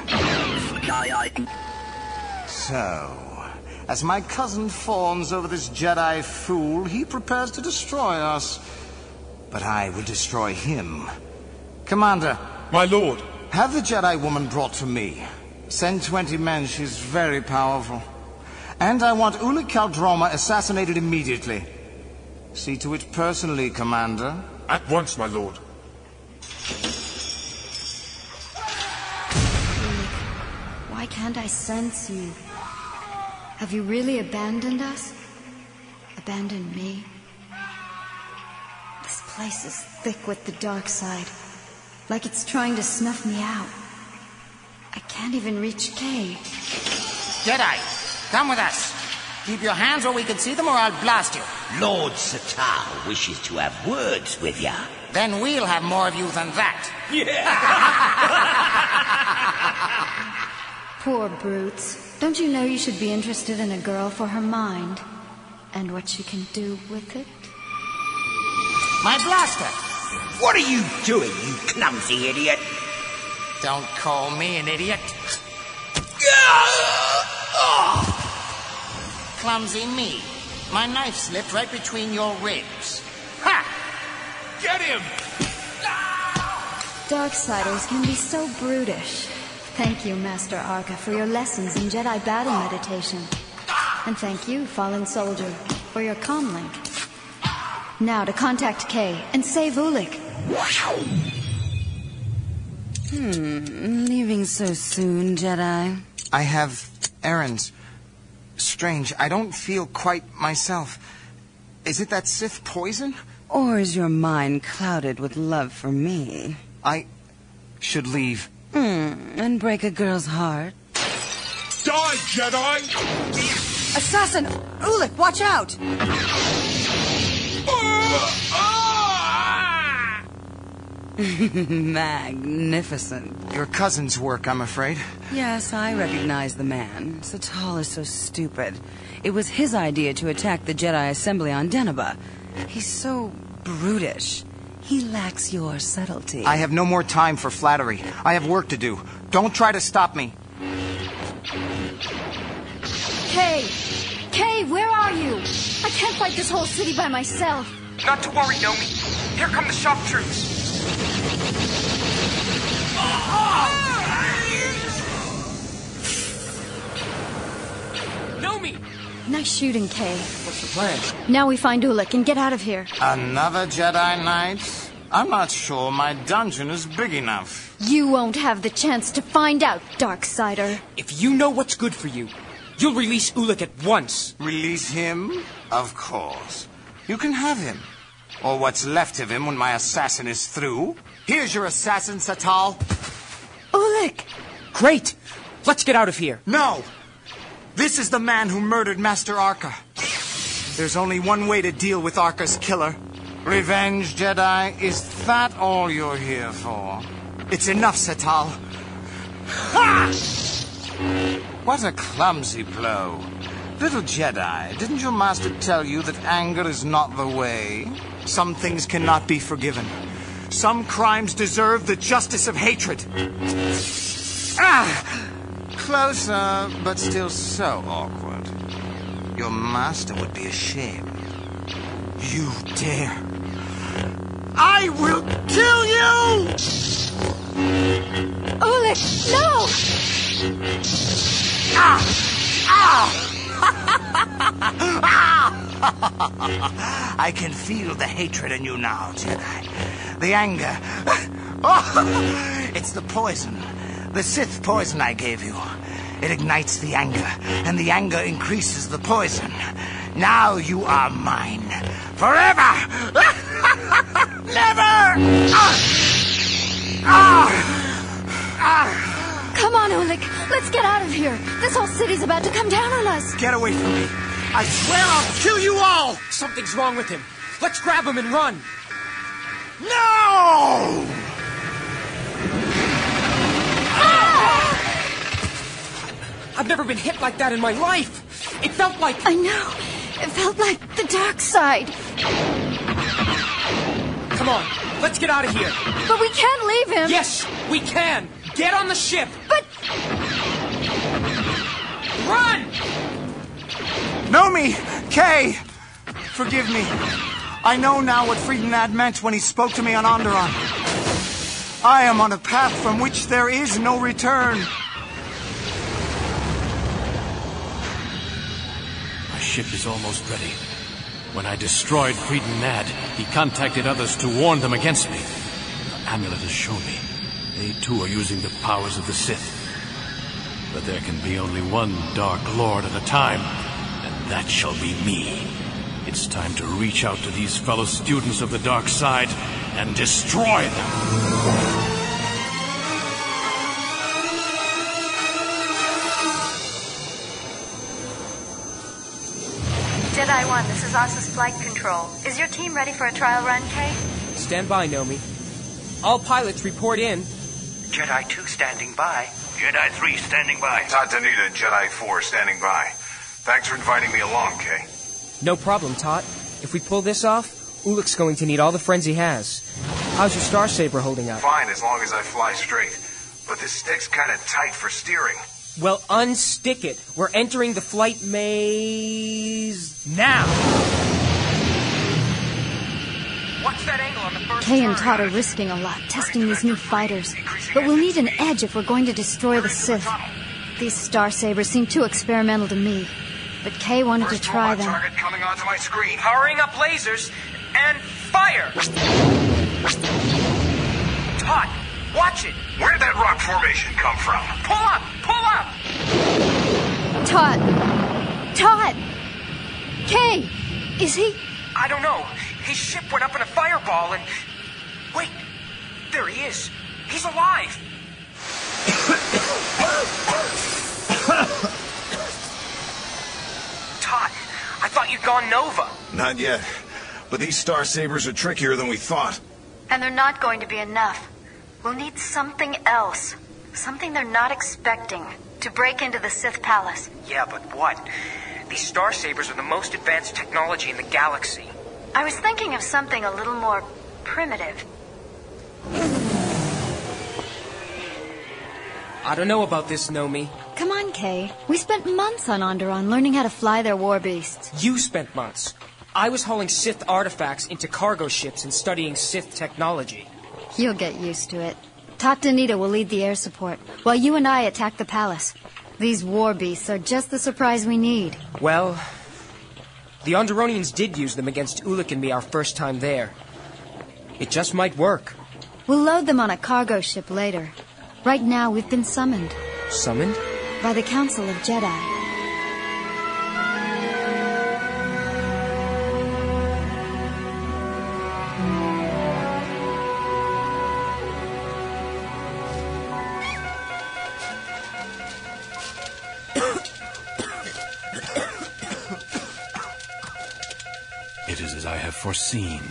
Speaker 6: So, as my cousin fawns over this Jedi fool, he prepares to destroy us. But I would destroy him. Commander.
Speaker 13: My lord.
Speaker 6: Have the Jedi woman brought to me. Send 20 men, she's very powerful. And I want Ulic Qel-Droma assassinated immediately. See to it personally, Commander.
Speaker 13: At once, my lord.
Speaker 7: Why can't I sense you? Have you really abandoned us? Abandoned me? This place is thick with the dark side. Like it's trying to snuff me out. I can't even reach Kay.
Speaker 12: Jedi, come with us. Keep your hands where we can see them or I'll blast you.
Speaker 2: Lord Satal wishes to have words with ya.
Speaker 12: Then we'll have more of you than that.
Speaker 7: Poor brutes. Don't you know you should be interested in a girl for her mind? And what she can do with it?
Speaker 12: My blaster!
Speaker 2: What are you doing, you clumsy idiot?
Speaker 12: Don't call me an idiot. Clumsy me. My knife slipped right between your ribs. Ha!
Speaker 13: Get him!
Speaker 7: Darksiders can be so brutish. Thank you, Master Arca, for your lessons in Jedi battle meditation. And thank you, Fallen Soldier, for your comlink. Now to contact Kay and save Ulic.
Speaker 8: Leaving so soon, Jedi?
Speaker 6: I have errands. Strange, I don't feel quite myself. Is it that Sith poison?
Speaker 8: Or is your mind clouded with love for me?
Speaker 6: I should leave.
Speaker 8: And break a girl's heart?
Speaker 13: Die, Jedi!
Speaker 8: Assassin! Ulik, watch out! Magnificent.
Speaker 6: Your cousin's work, I'm afraid.
Speaker 8: Yes, I recognize the man. Satal is so stupid. It was his idea to attack the Jedi Assembly on Dennaba. He's so brutish. He lacks your subtlety.
Speaker 6: I have no more time for flattery. I have work to do. Don't try to stop me.
Speaker 7: Kay! Kay, where are you? I can't fight this whole city by myself.
Speaker 5: Not to worry, Nomi. Here come the shock troops. Nomi!
Speaker 7: Nice shooting, Kay.
Speaker 5: What's the plan?
Speaker 7: Now we find Ulik and get out of here.
Speaker 6: Another Jedi Knight? I'm not sure my dungeon is big enough.
Speaker 7: You won't have the chance to find out, Darksider.
Speaker 5: If you know what's good for you, you'll release Ulik at once.
Speaker 6: Release him? Of course. You can have him. Or what's left of him when my assassin is through. Here's your assassin, Satal.
Speaker 7: Ulik!
Speaker 5: Great! Let's get out of here.
Speaker 6: No! This is the man who murdered Master Arca. There's only one way to deal with Arca's killer. Revenge, Jedi. Is that all you're here for? It's enough, Satal. Ha! What a clumsy blow. Little Jedi, didn't your master tell you that anger is not the way? Some things cannot be forgiven. Some crimes deserve the justice of hatred. Ah! Closer, but still so awkward. Your master would be ashamed. You dare. I will kill you!
Speaker 7: Ulik, no!
Speaker 6: Ah! Ah! I can feel the hatred in you now, Jedi. The anger. Oh, it's the poison. The Sith poison I gave you. It ignites the anger, and the anger increases the poison. Now you are mine. Forever! Never!
Speaker 7: Come on, Ulik. Let's get out of here. This whole city's about to come down on us.
Speaker 6: Get away from me. I swear I'll kill you all!
Speaker 5: Something's wrong with him. Let's grab him and run.
Speaker 6: No!
Speaker 5: I've never been hit like that in my life. It felt like...
Speaker 7: I know. It felt like the dark side.
Speaker 5: Come on, let's get out of here.
Speaker 7: But we can't leave him.
Speaker 5: Yes, we can. Get on the ship.
Speaker 7: But...
Speaker 5: Run!
Speaker 6: Nomi! Kay! Forgive me. I know now what Friedenad meant when he spoke to me on Onderon. I am on a path from which there is no return.
Speaker 3: My ship is almost ready. When I destroyed Friedenad, he contacted others to warn them against me. The amulet has shown me. They too are using the powers of the Sith. But there can be only one Dark Lord at a time, and that shall be me. It's time to reach out to these fellow students of the dark side and destroy them.
Speaker 14: Jedi 1, this is Asa's flight control. Is your team ready for a trial run, Kay?
Speaker 5: Stand by, Nomi. All pilots report in.
Speaker 12: Jedi 2 standing by.
Speaker 15: Jedi 3 standing by.
Speaker 16: Tatanita and Jedi 4 standing by. Thanks for inviting me along, Kay.
Speaker 5: No problem, Tot. If we pull this off, Ulik's going to need all the friends he has. How's your Star Saber holding up?
Speaker 16: Fine, as long as I fly straight. But this stick's kind of tight for steering.
Speaker 5: Well, unstick it. We're entering the flight maze now. What's that angle on the first
Speaker 7: Kay and
Speaker 5: turn?
Speaker 7: Todd are risking a lot, testing these new fighters. But we'll need an edge if we're going to destroy the Sith. These Star Sabers seem too experimental to me. But Kay wanted to try them.
Speaker 16: Target coming onto my screen.
Speaker 5: Powering up lasers and fire! Todd, watch it!
Speaker 16: Where'd that rock formation come from?
Speaker 5: Pull up! Pull up!
Speaker 7: Todd! Todd! Kay! Is he...
Speaker 5: I don't know. His ship went up in a fireball and... Wait! There he is! He's alive! Todd, I thought you'd gone Nova.
Speaker 17: Not yet. But these Star Sabers are trickier than we thought.
Speaker 14: And they're not going to be enough. We'll need something else. Something they're not expecting. To break into the Sith Palace.
Speaker 5: Yeah, but what? These Star Sabers are the most advanced technology in the galaxy.
Speaker 14: I was thinking of something a little more primitive.
Speaker 5: I don't know about this, Nomi.
Speaker 7: Come on, Kay. We spent months on Onderon learning how to fly their war beasts.
Speaker 5: You spent months. I was hauling Sith artifacts into cargo ships and studying Sith technology.
Speaker 7: You'll get used to it. Tat Danita will lead the air support, while you and I attack the palace. These war beasts are just the surprise we need.
Speaker 5: Well, the Onderonians did use them against Ulic and me our first time there. It just might work.
Speaker 7: We'll load them on a cargo ship later. Right now, we've been summoned.
Speaker 5: Summoned?
Speaker 7: By the Council of Jedi.
Speaker 3: It is as I have foreseen.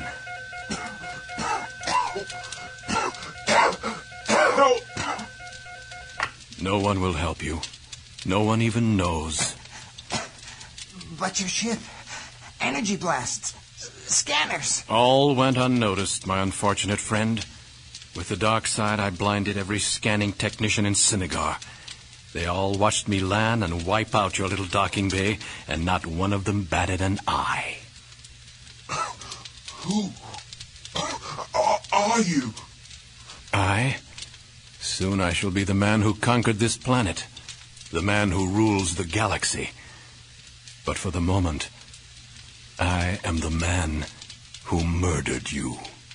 Speaker 3: No one will help you. No one even knows.
Speaker 6: But your ship, energy blasts, scanners.
Speaker 3: All went unnoticed, my unfortunate friend. With the dark side, I blinded every scanning technician in Sinagar. They all watched me land and wipe out your little docking bay, and not one of them batted an eye.
Speaker 9: Who are you?
Speaker 3: Soon I shall be the man who conquered this planet. The man who rules the galaxy. But for the moment, I am the man who murdered you.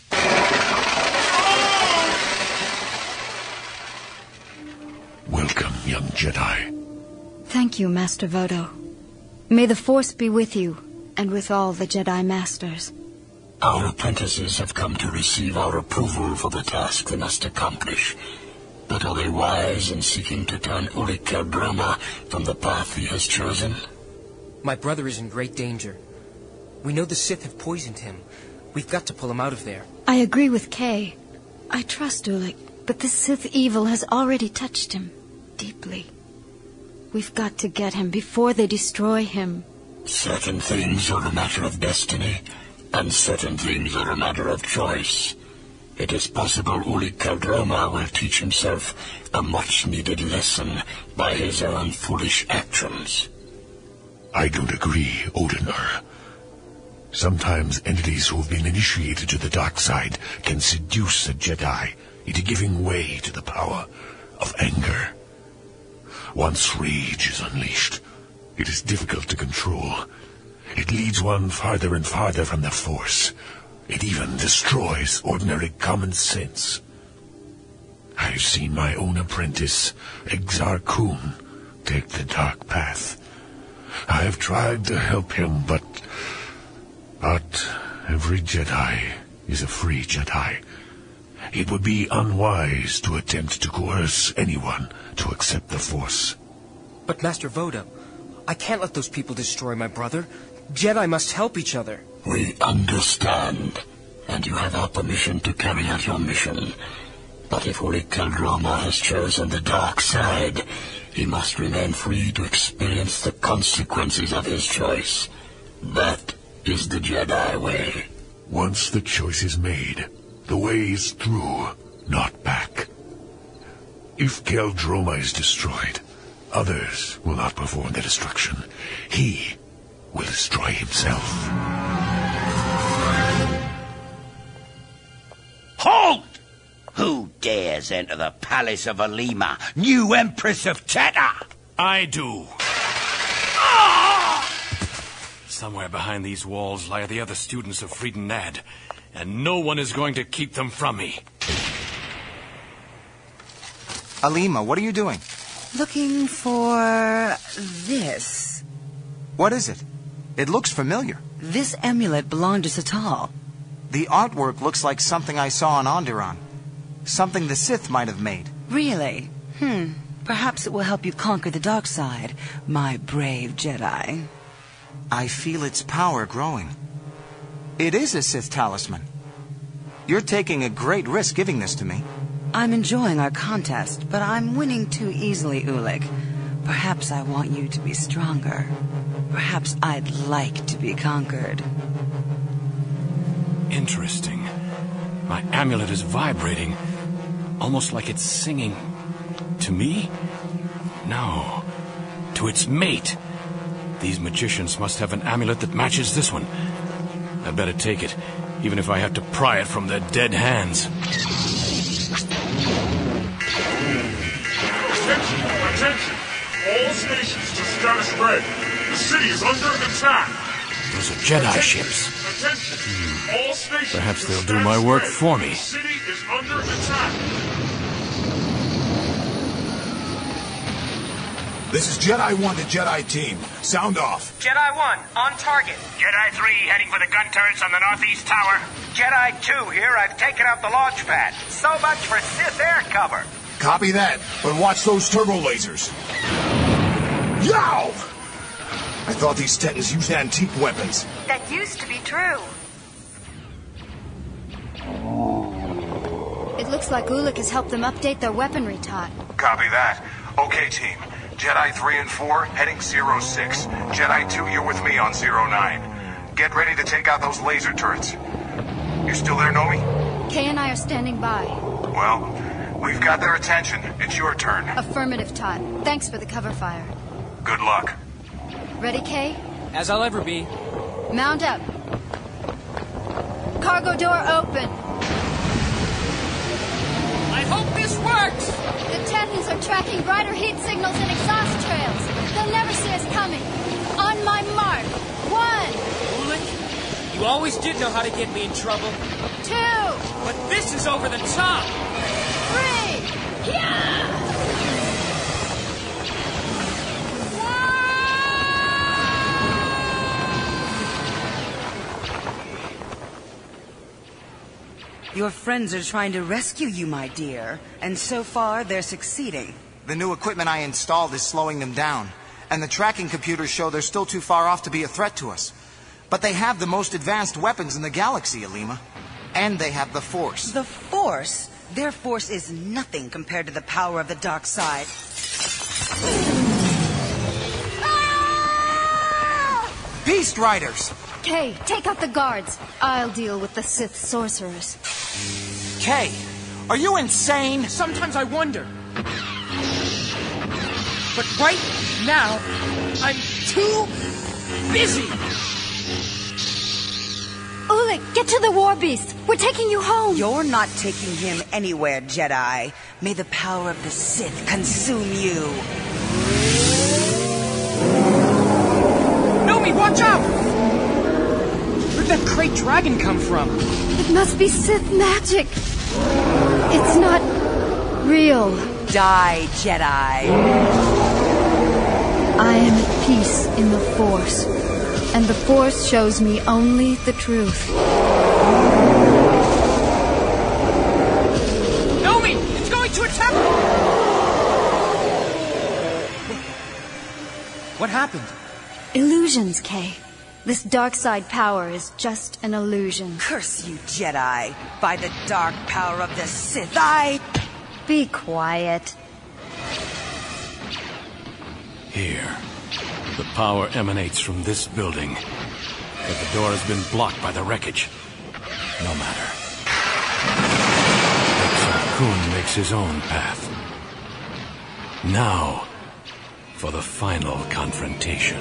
Speaker 4: Welcome, young Jedi.
Speaker 7: Thank you, Master Vodo. May the Force be with you, and with all the Jedi Masters.
Speaker 18: Our apprentices have come to receive our approval for the task they must accomplish. But are they wise in seeking to turn Ulic Qel-Droma from the path he has chosen?
Speaker 5: My brother is in great danger. We know the Sith have poisoned him. We've got to pull him out of there.
Speaker 7: I agree with Kay. I trust Ulic, but this Sith evil has already touched him deeply. We've got to get him before they destroy him.
Speaker 18: Certain things are a matter of destiny, and certain things are a matter of choice. It is possible Ulic Qel-Droma will teach himself a much-needed lesson by his own foolish actions.
Speaker 4: I don't agree, Odinar. Sometimes entities who have been initiated to the dark side can seduce a Jedi into giving way to the power of anger. Once rage is unleashed, it is difficult to control. It leads one farther and farther from the Force. It even destroys ordinary common sense. I've seen my own apprentice, Exar Kun, take the dark path. I've tried to help him, but every Jedi is a free Jedi. It would be unwise to attempt to coerce anyone to accept the Force.
Speaker 5: But Master Vodo, I can't let those people destroy my brother. Jedi must help each other.
Speaker 18: We understand, and you have our permission to carry out your mission. But if Ulic Qel-Droma has chosen the dark side, he must remain free to experience the consequences of his choice. That is the Jedi way.
Speaker 4: Once the choice is made, the way is through, not back. If Qel-Droma is destroyed, others will not perform the destruction. He will destroy himself.
Speaker 2: Halt! Who dares enter the palace of Alima, new Empress of Jedha?
Speaker 3: I do. Somewhere behind these walls lie the other students of Freed Nad, and no one is going to keep them from me.
Speaker 6: Alima, what are you doing?
Speaker 8: Looking for this.
Speaker 6: What is it? It looks familiar.
Speaker 8: This amulet belonged to Satal.
Speaker 6: The artwork looks like something I saw on Onderon. Something the Sith might have made.
Speaker 8: Really? Perhaps it will help you conquer the dark side, my brave Jedi.
Speaker 6: I feel its power growing. It is a Sith talisman. You're taking a great risk giving this to me.
Speaker 8: I'm enjoying our contest, but I'm winning too easily, Ulic. Perhaps I want you to be stronger. Perhaps I'd like to be conquered.
Speaker 13: Interesting. My amulet is vibrating, almost like it's singing. To me? No. To its mate. These magicians must have an amulet that matches this one. I better take it, even if I have to pry it from their dead hands.
Speaker 9: Attention! All stations to status red. The city is under attack.
Speaker 13: Those are Jedi ships.
Speaker 9: Attention! All stations
Speaker 13: Perhaps
Speaker 9: to
Speaker 13: they'll do
Speaker 9: status
Speaker 13: my work
Speaker 9: red.
Speaker 13: for me.
Speaker 9: The city is under attack.
Speaker 17: This is Jedi 1 to Jedi Team. Sound off.
Speaker 19: Jedi 1, on target.
Speaker 15: Jedi 3 heading for the gun turrets on the northeast tower.
Speaker 19: Jedi 2 here, I've taken out the launch pad. So much for Sith air cover.
Speaker 17: Copy that, but watch those turbo lasers. Yow! I thought these Tetans used antique weapons.
Speaker 14: That used to be true.
Speaker 7: It looks like Ulic has helped them update their weaponry, Todd.
Speaker 16: Copy that. Okay, team. Jedi 3 and 4 heading 06. Jedi 2, you're with me on 09. Get ready to take out those laser turrets. You still there, Nomi?
Speaker 7: Kay and I are standing by.
Speaker 16: Well, we've got their attention. It's your turn.
Speaker 7: Affirmative, Todd. Thanks for the cover fire.
Speaker 16: Good luck.
Speaker 7: Ready, Kay?
Speaker 5: As I'll ever be.
Speaker 7: Mount up. Cargo door open.
Speaker 5: I hope this works!
Speaker 7: The Tetans are tracking brighter heat signals and exhaust trails. They'll never see us coming. On my mark. 1.
Speaker 5: Ulic, you always did know how to get me in trouble.
Speaker 7: 2.
Speaker 5: But this is over the top!
Speaker 7: 3. Yeah!
Speaker 8: Your friends are trying to rescue you, my dear, and so far they're succeeding.
Speaker 6: The new equipment I installed is slowing them down, and the tracking computers show they're still too far off to be a threat to us. But they have the most advanced weapons in the galaxy, Alima. And they have the Force.
Speaker 8: The Force? Their Force is nothing compared to the power of the dark side.
Speaker 6: Beast Riders!
Speaker 7: Kay, take out the guards. I'll deal with the Sith sorcerers.
Speaker 6: Kay, are you insane?
Speaker 5: Sometimes I wonder. But right now, I'm too busy.
Speaker 7: Ulic, get to the War Beast. We're taking you home.
Speaker 8: You're not taking him anywhere, Jedi. May the power of the Sith consume you.
Speaker 5: Nomi, watch out! Where'd that great dragon come from?
Speaker 7: It must be Sith magic. It's not real.
Speaker 8: Die, Jedi.
Speaker 7: I am at peace in the Force, and the Force shows me only the truth.
Speaker 5: Nomi, it's going to attack! What happened?
Speaker 7: Illusions, Kay. This dark side power is just an illusion.
Speaker 8: Curse you, Jedi. By the dark power of the Sith,
Speaker 7: Be quiet.
Speaker 13: Here. The power emanates from this building. But the door has been blocked by the wreckage. No matter. Exar Kun makes his own path. Now, for the final confrontation.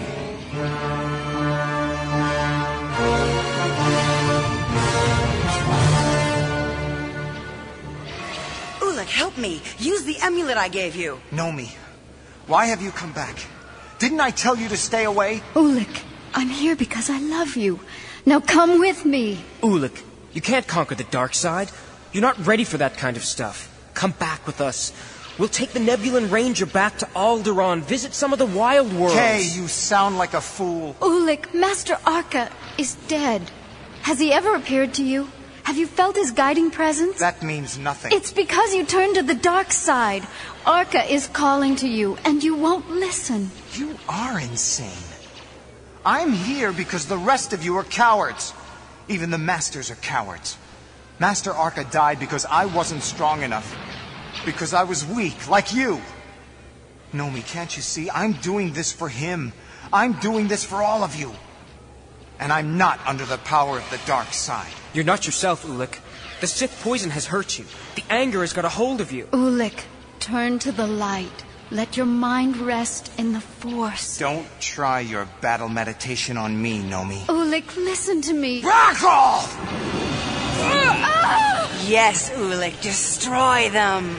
Speaker 8: Ulic, help me. Use the amulet I gave you.
Speaker 6: Nomi, why have you come back? Didn't I tell you to stay away?
Speaker 7: Ulic, I'm here because I love you. Now come with me.
Speaker 5: Ulic, you can't conquer the dark side. You're not ready for that kind of stuff. Come back with us. We'll take the Nebulan Ranger back to Alderaan, visit some of the wild worlds.
Speaker 6: Kay, you sound like a fool.
Speaker 7: Ulic, Master Arca is dead. Has he ever appeared to you? Have you felt his guiding presence?
Speaker 6: That means nothing.
Speaker 7: It's because you turned to the dark side. Arca is calling to you, and you won't listen.
Speaker 6: You are insane. I'm here because the rest of you are cowards. Even the Masters are cowards. Master Arca died because I wasn't strong enough. Because I was weak, like you. Nomi, can't you see? I'm doing this for him. I'm doing this for all of you. And I'm not under the power of the dark side.
Speaker 5: You're not yourself, Ulik. The Sith poison has hurt you. The anger has got a hold of you.
Speaker 7: Ulik, turn to the light. Let your mind rest in the Force.
Speaker 6: Don't try your battle meditation on me, Nomi.
Speaker 7: Ulik, listen to me.
Speaker 6: Back off!
Speaker 8: Yes, Ulik, destroy them.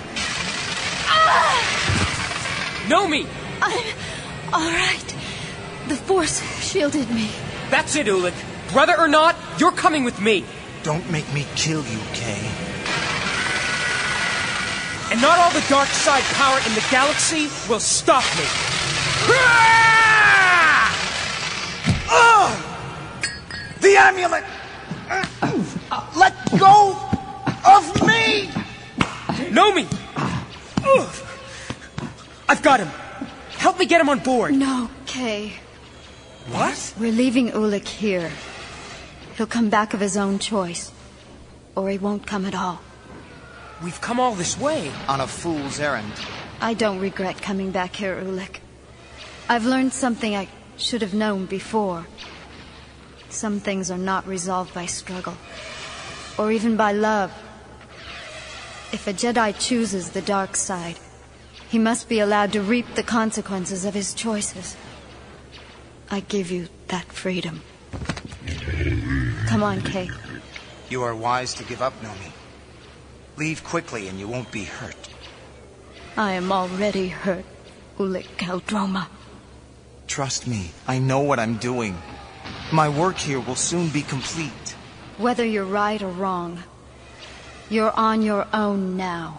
Speaker 5: Nomi!
Speaker 7: I'm all right. The Force shielded me.
Speaker 5: That's it, Ulik. Brother or not, you're coming with me.
Speaker 6: Don't make me kill you, Kay.
Speaker 5: And not all the dark side power in the galaxy will stop me.
Speaker 6: The amulet! Let go of me!
Speaker 5: Nomi! I've got him. Help me get him on board.
Speaker 7: No, Kay.
Speaker 5: What?
Speaker 7: We're leaving Ulik here. He'll come back of his own choice. Or he won't come at all.
Speaker 5: We've come all this way.
Speaker 6: On a fool's errand.
Speaker 7: I don't regret coming back here, Ulik. I've learned something I should have known before. Some things are not resolved by struggle. Or even by love. If a Jedi chooses the dark side, he must be allowed to reap the consequences of his choices. I give you that freedom. Come on, Kay.
Speaker 6: You are wise to give up, Nomi. Leave quickly and you won't be hurt.
Speaker 7: I am already hurt, Ulik Qel-Droma.
Speaker 6: Trust me, I know what I'm doing. My work here will soon be complete.
Speaker 7: Whether you're right or wrong, you're on your own now.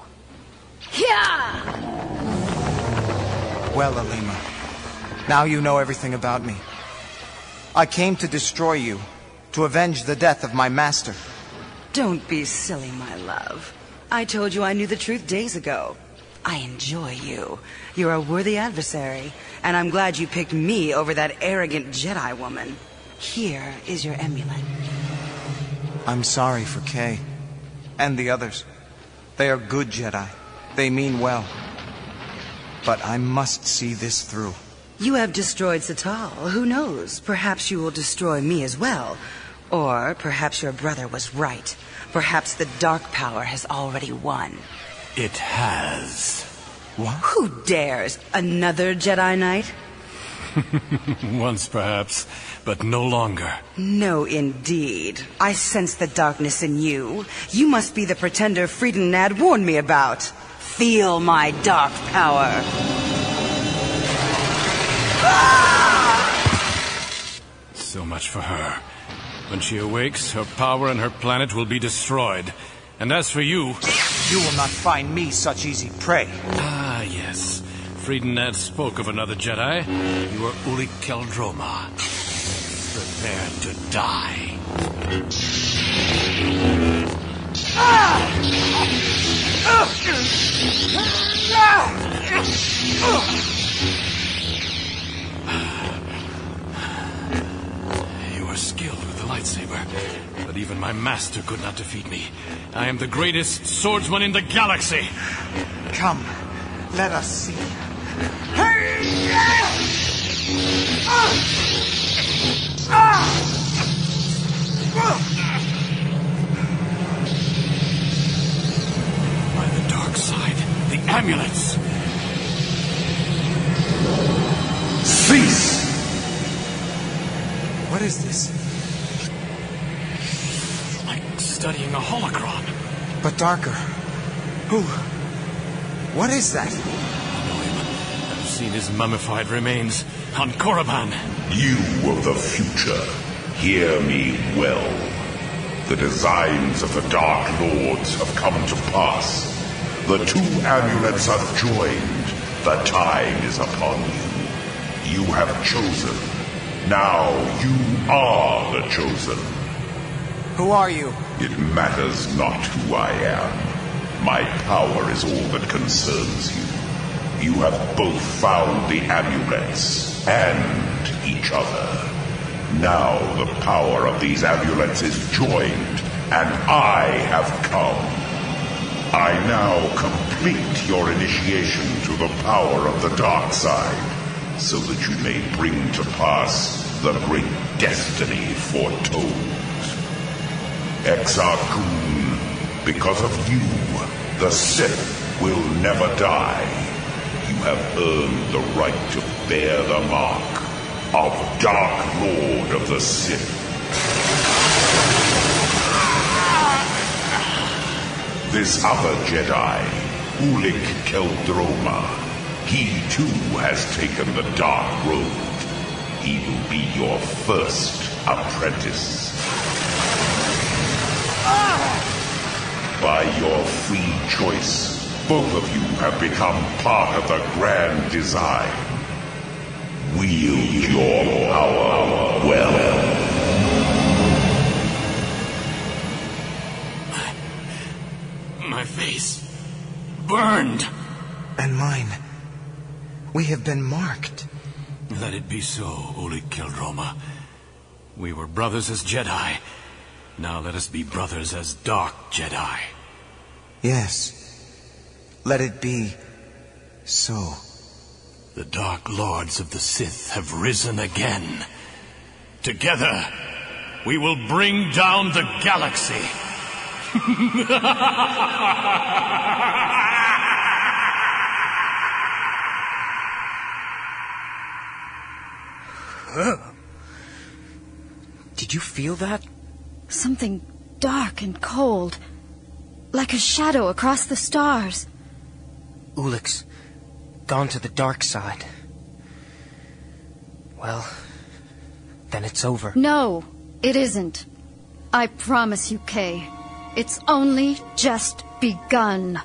Speaker 6: Well, Alima, now you know everything about me. I came to destroy you, to avenge the death of my master.
Speaker 8: Don't be silly, my love. I told you I knew the truth days ago. I enjoy you. You're a worthy adversary, and I'm glad you picked me over that arrogant Jedi woman. Here is your amulet.
Speaker 6: I'm sorry for Kay. And the others. They are good Jedi. They mean well. But I must see this through.
Speaker 8: You have destroyed Satal. Who knows? Perhaps you will destroy me as well. Or perhaps your brother was right. Perhaps the dark power has already won.
Speaker 13: It has.
Speaker 6: What?
Speaker 8: Who dares? Another Jedi Knight?
Speaker 13: Once perhaps, but no longer.
Speaker 8: No, indeed. I sense the darkness in you. You must be the pretender Frieden Nad warned me about. Feel my dark power.
Speaker 13: So much for her. When she awakes, her power and her planet will be destroyed. And as for you...
Speaker 6: You will not find me such easy prey.
Speaker 13: Ah, yes. Frieden Nad spoke of another Jedi. You are Ulik Qel-Droma. Prepare to die. You are skilled with the lightsaber, but even my master could not defeat me. I am the greatest swordsman in the galaxy.
Speaker 6: Come, let us see.
Speaker 13: By the dark side, the amulets.
Speaker 17: Cease!
Speaker 6: What is this?
Speaker 13: Like studying a holocron.
Speaker 6: But darker. Who? What is that?
Speaker 13: I've seen his mummified remains on Korriban.
Speaker 9: You of the future, hear me well. The designs of the Dark Lords have come to pass. The two amulets are joined. The time is upon you. You have chosen. Now you are the chosen.
Speaker 5: Who are you?
Speaker 9: It matters not who I am. My power is all that concerns you. You have both found the amulets and each other. Now the power of these amulets is joined, and I have come. I now complete your initiation to the power of the dark side, so that you may bring to pass the great destiny foretold. Exar Kun, because of you, the Sith will never die. You have earned the right to bear the mark of Dark Lord of the Sith. This other Jedi, Ulic Qel-Droma, he too has taken the Dark Road. He will be your first apprentice. By your free choice, both of you have become part of the grand design. Wield your power well.
Speaker 11: My face burned.
Speaker 6: And mine. We have been marked.
Speaker 13: Let it be so, Ulic Qel-Droma. We were brothers as Jedi. Now let us be brothers as Dark Jedi.
Speaker 6: Yes. Let it be so.
Speaker 13: The Dark Lords of the Sith have risen again. Together, we will bring down the galaxy.
Speaker 5: Did you feel that?
Speaker 7: Something dark and cold, like a shadow across the stars.
Speaker 5: Ulic's gone to the dark side. Well, then it's over.
Speaker 7: No, it isn't. I promise you, Kay. It's only just begun.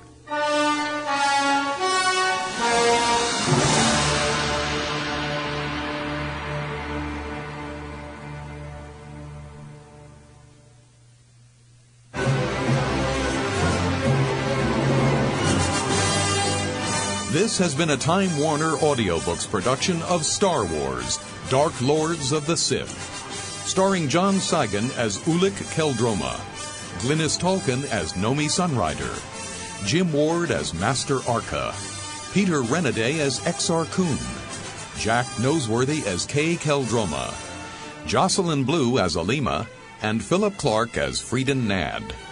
Speaker 20: This has been a Time Warner Audiobooks production of Star Wars, Dark Lords of the Sith. Starring John Saigon as Ulic Qel-Droma, Glynis Tolkien as Nomi Sunrider, Jim Ward as Master Arca, Peter Renaday as Exar Kun, Jack Noseworthy as Kay Qel-Droma, Jocelyn Blue as Alima, and Philip Clark as Freedon Nad.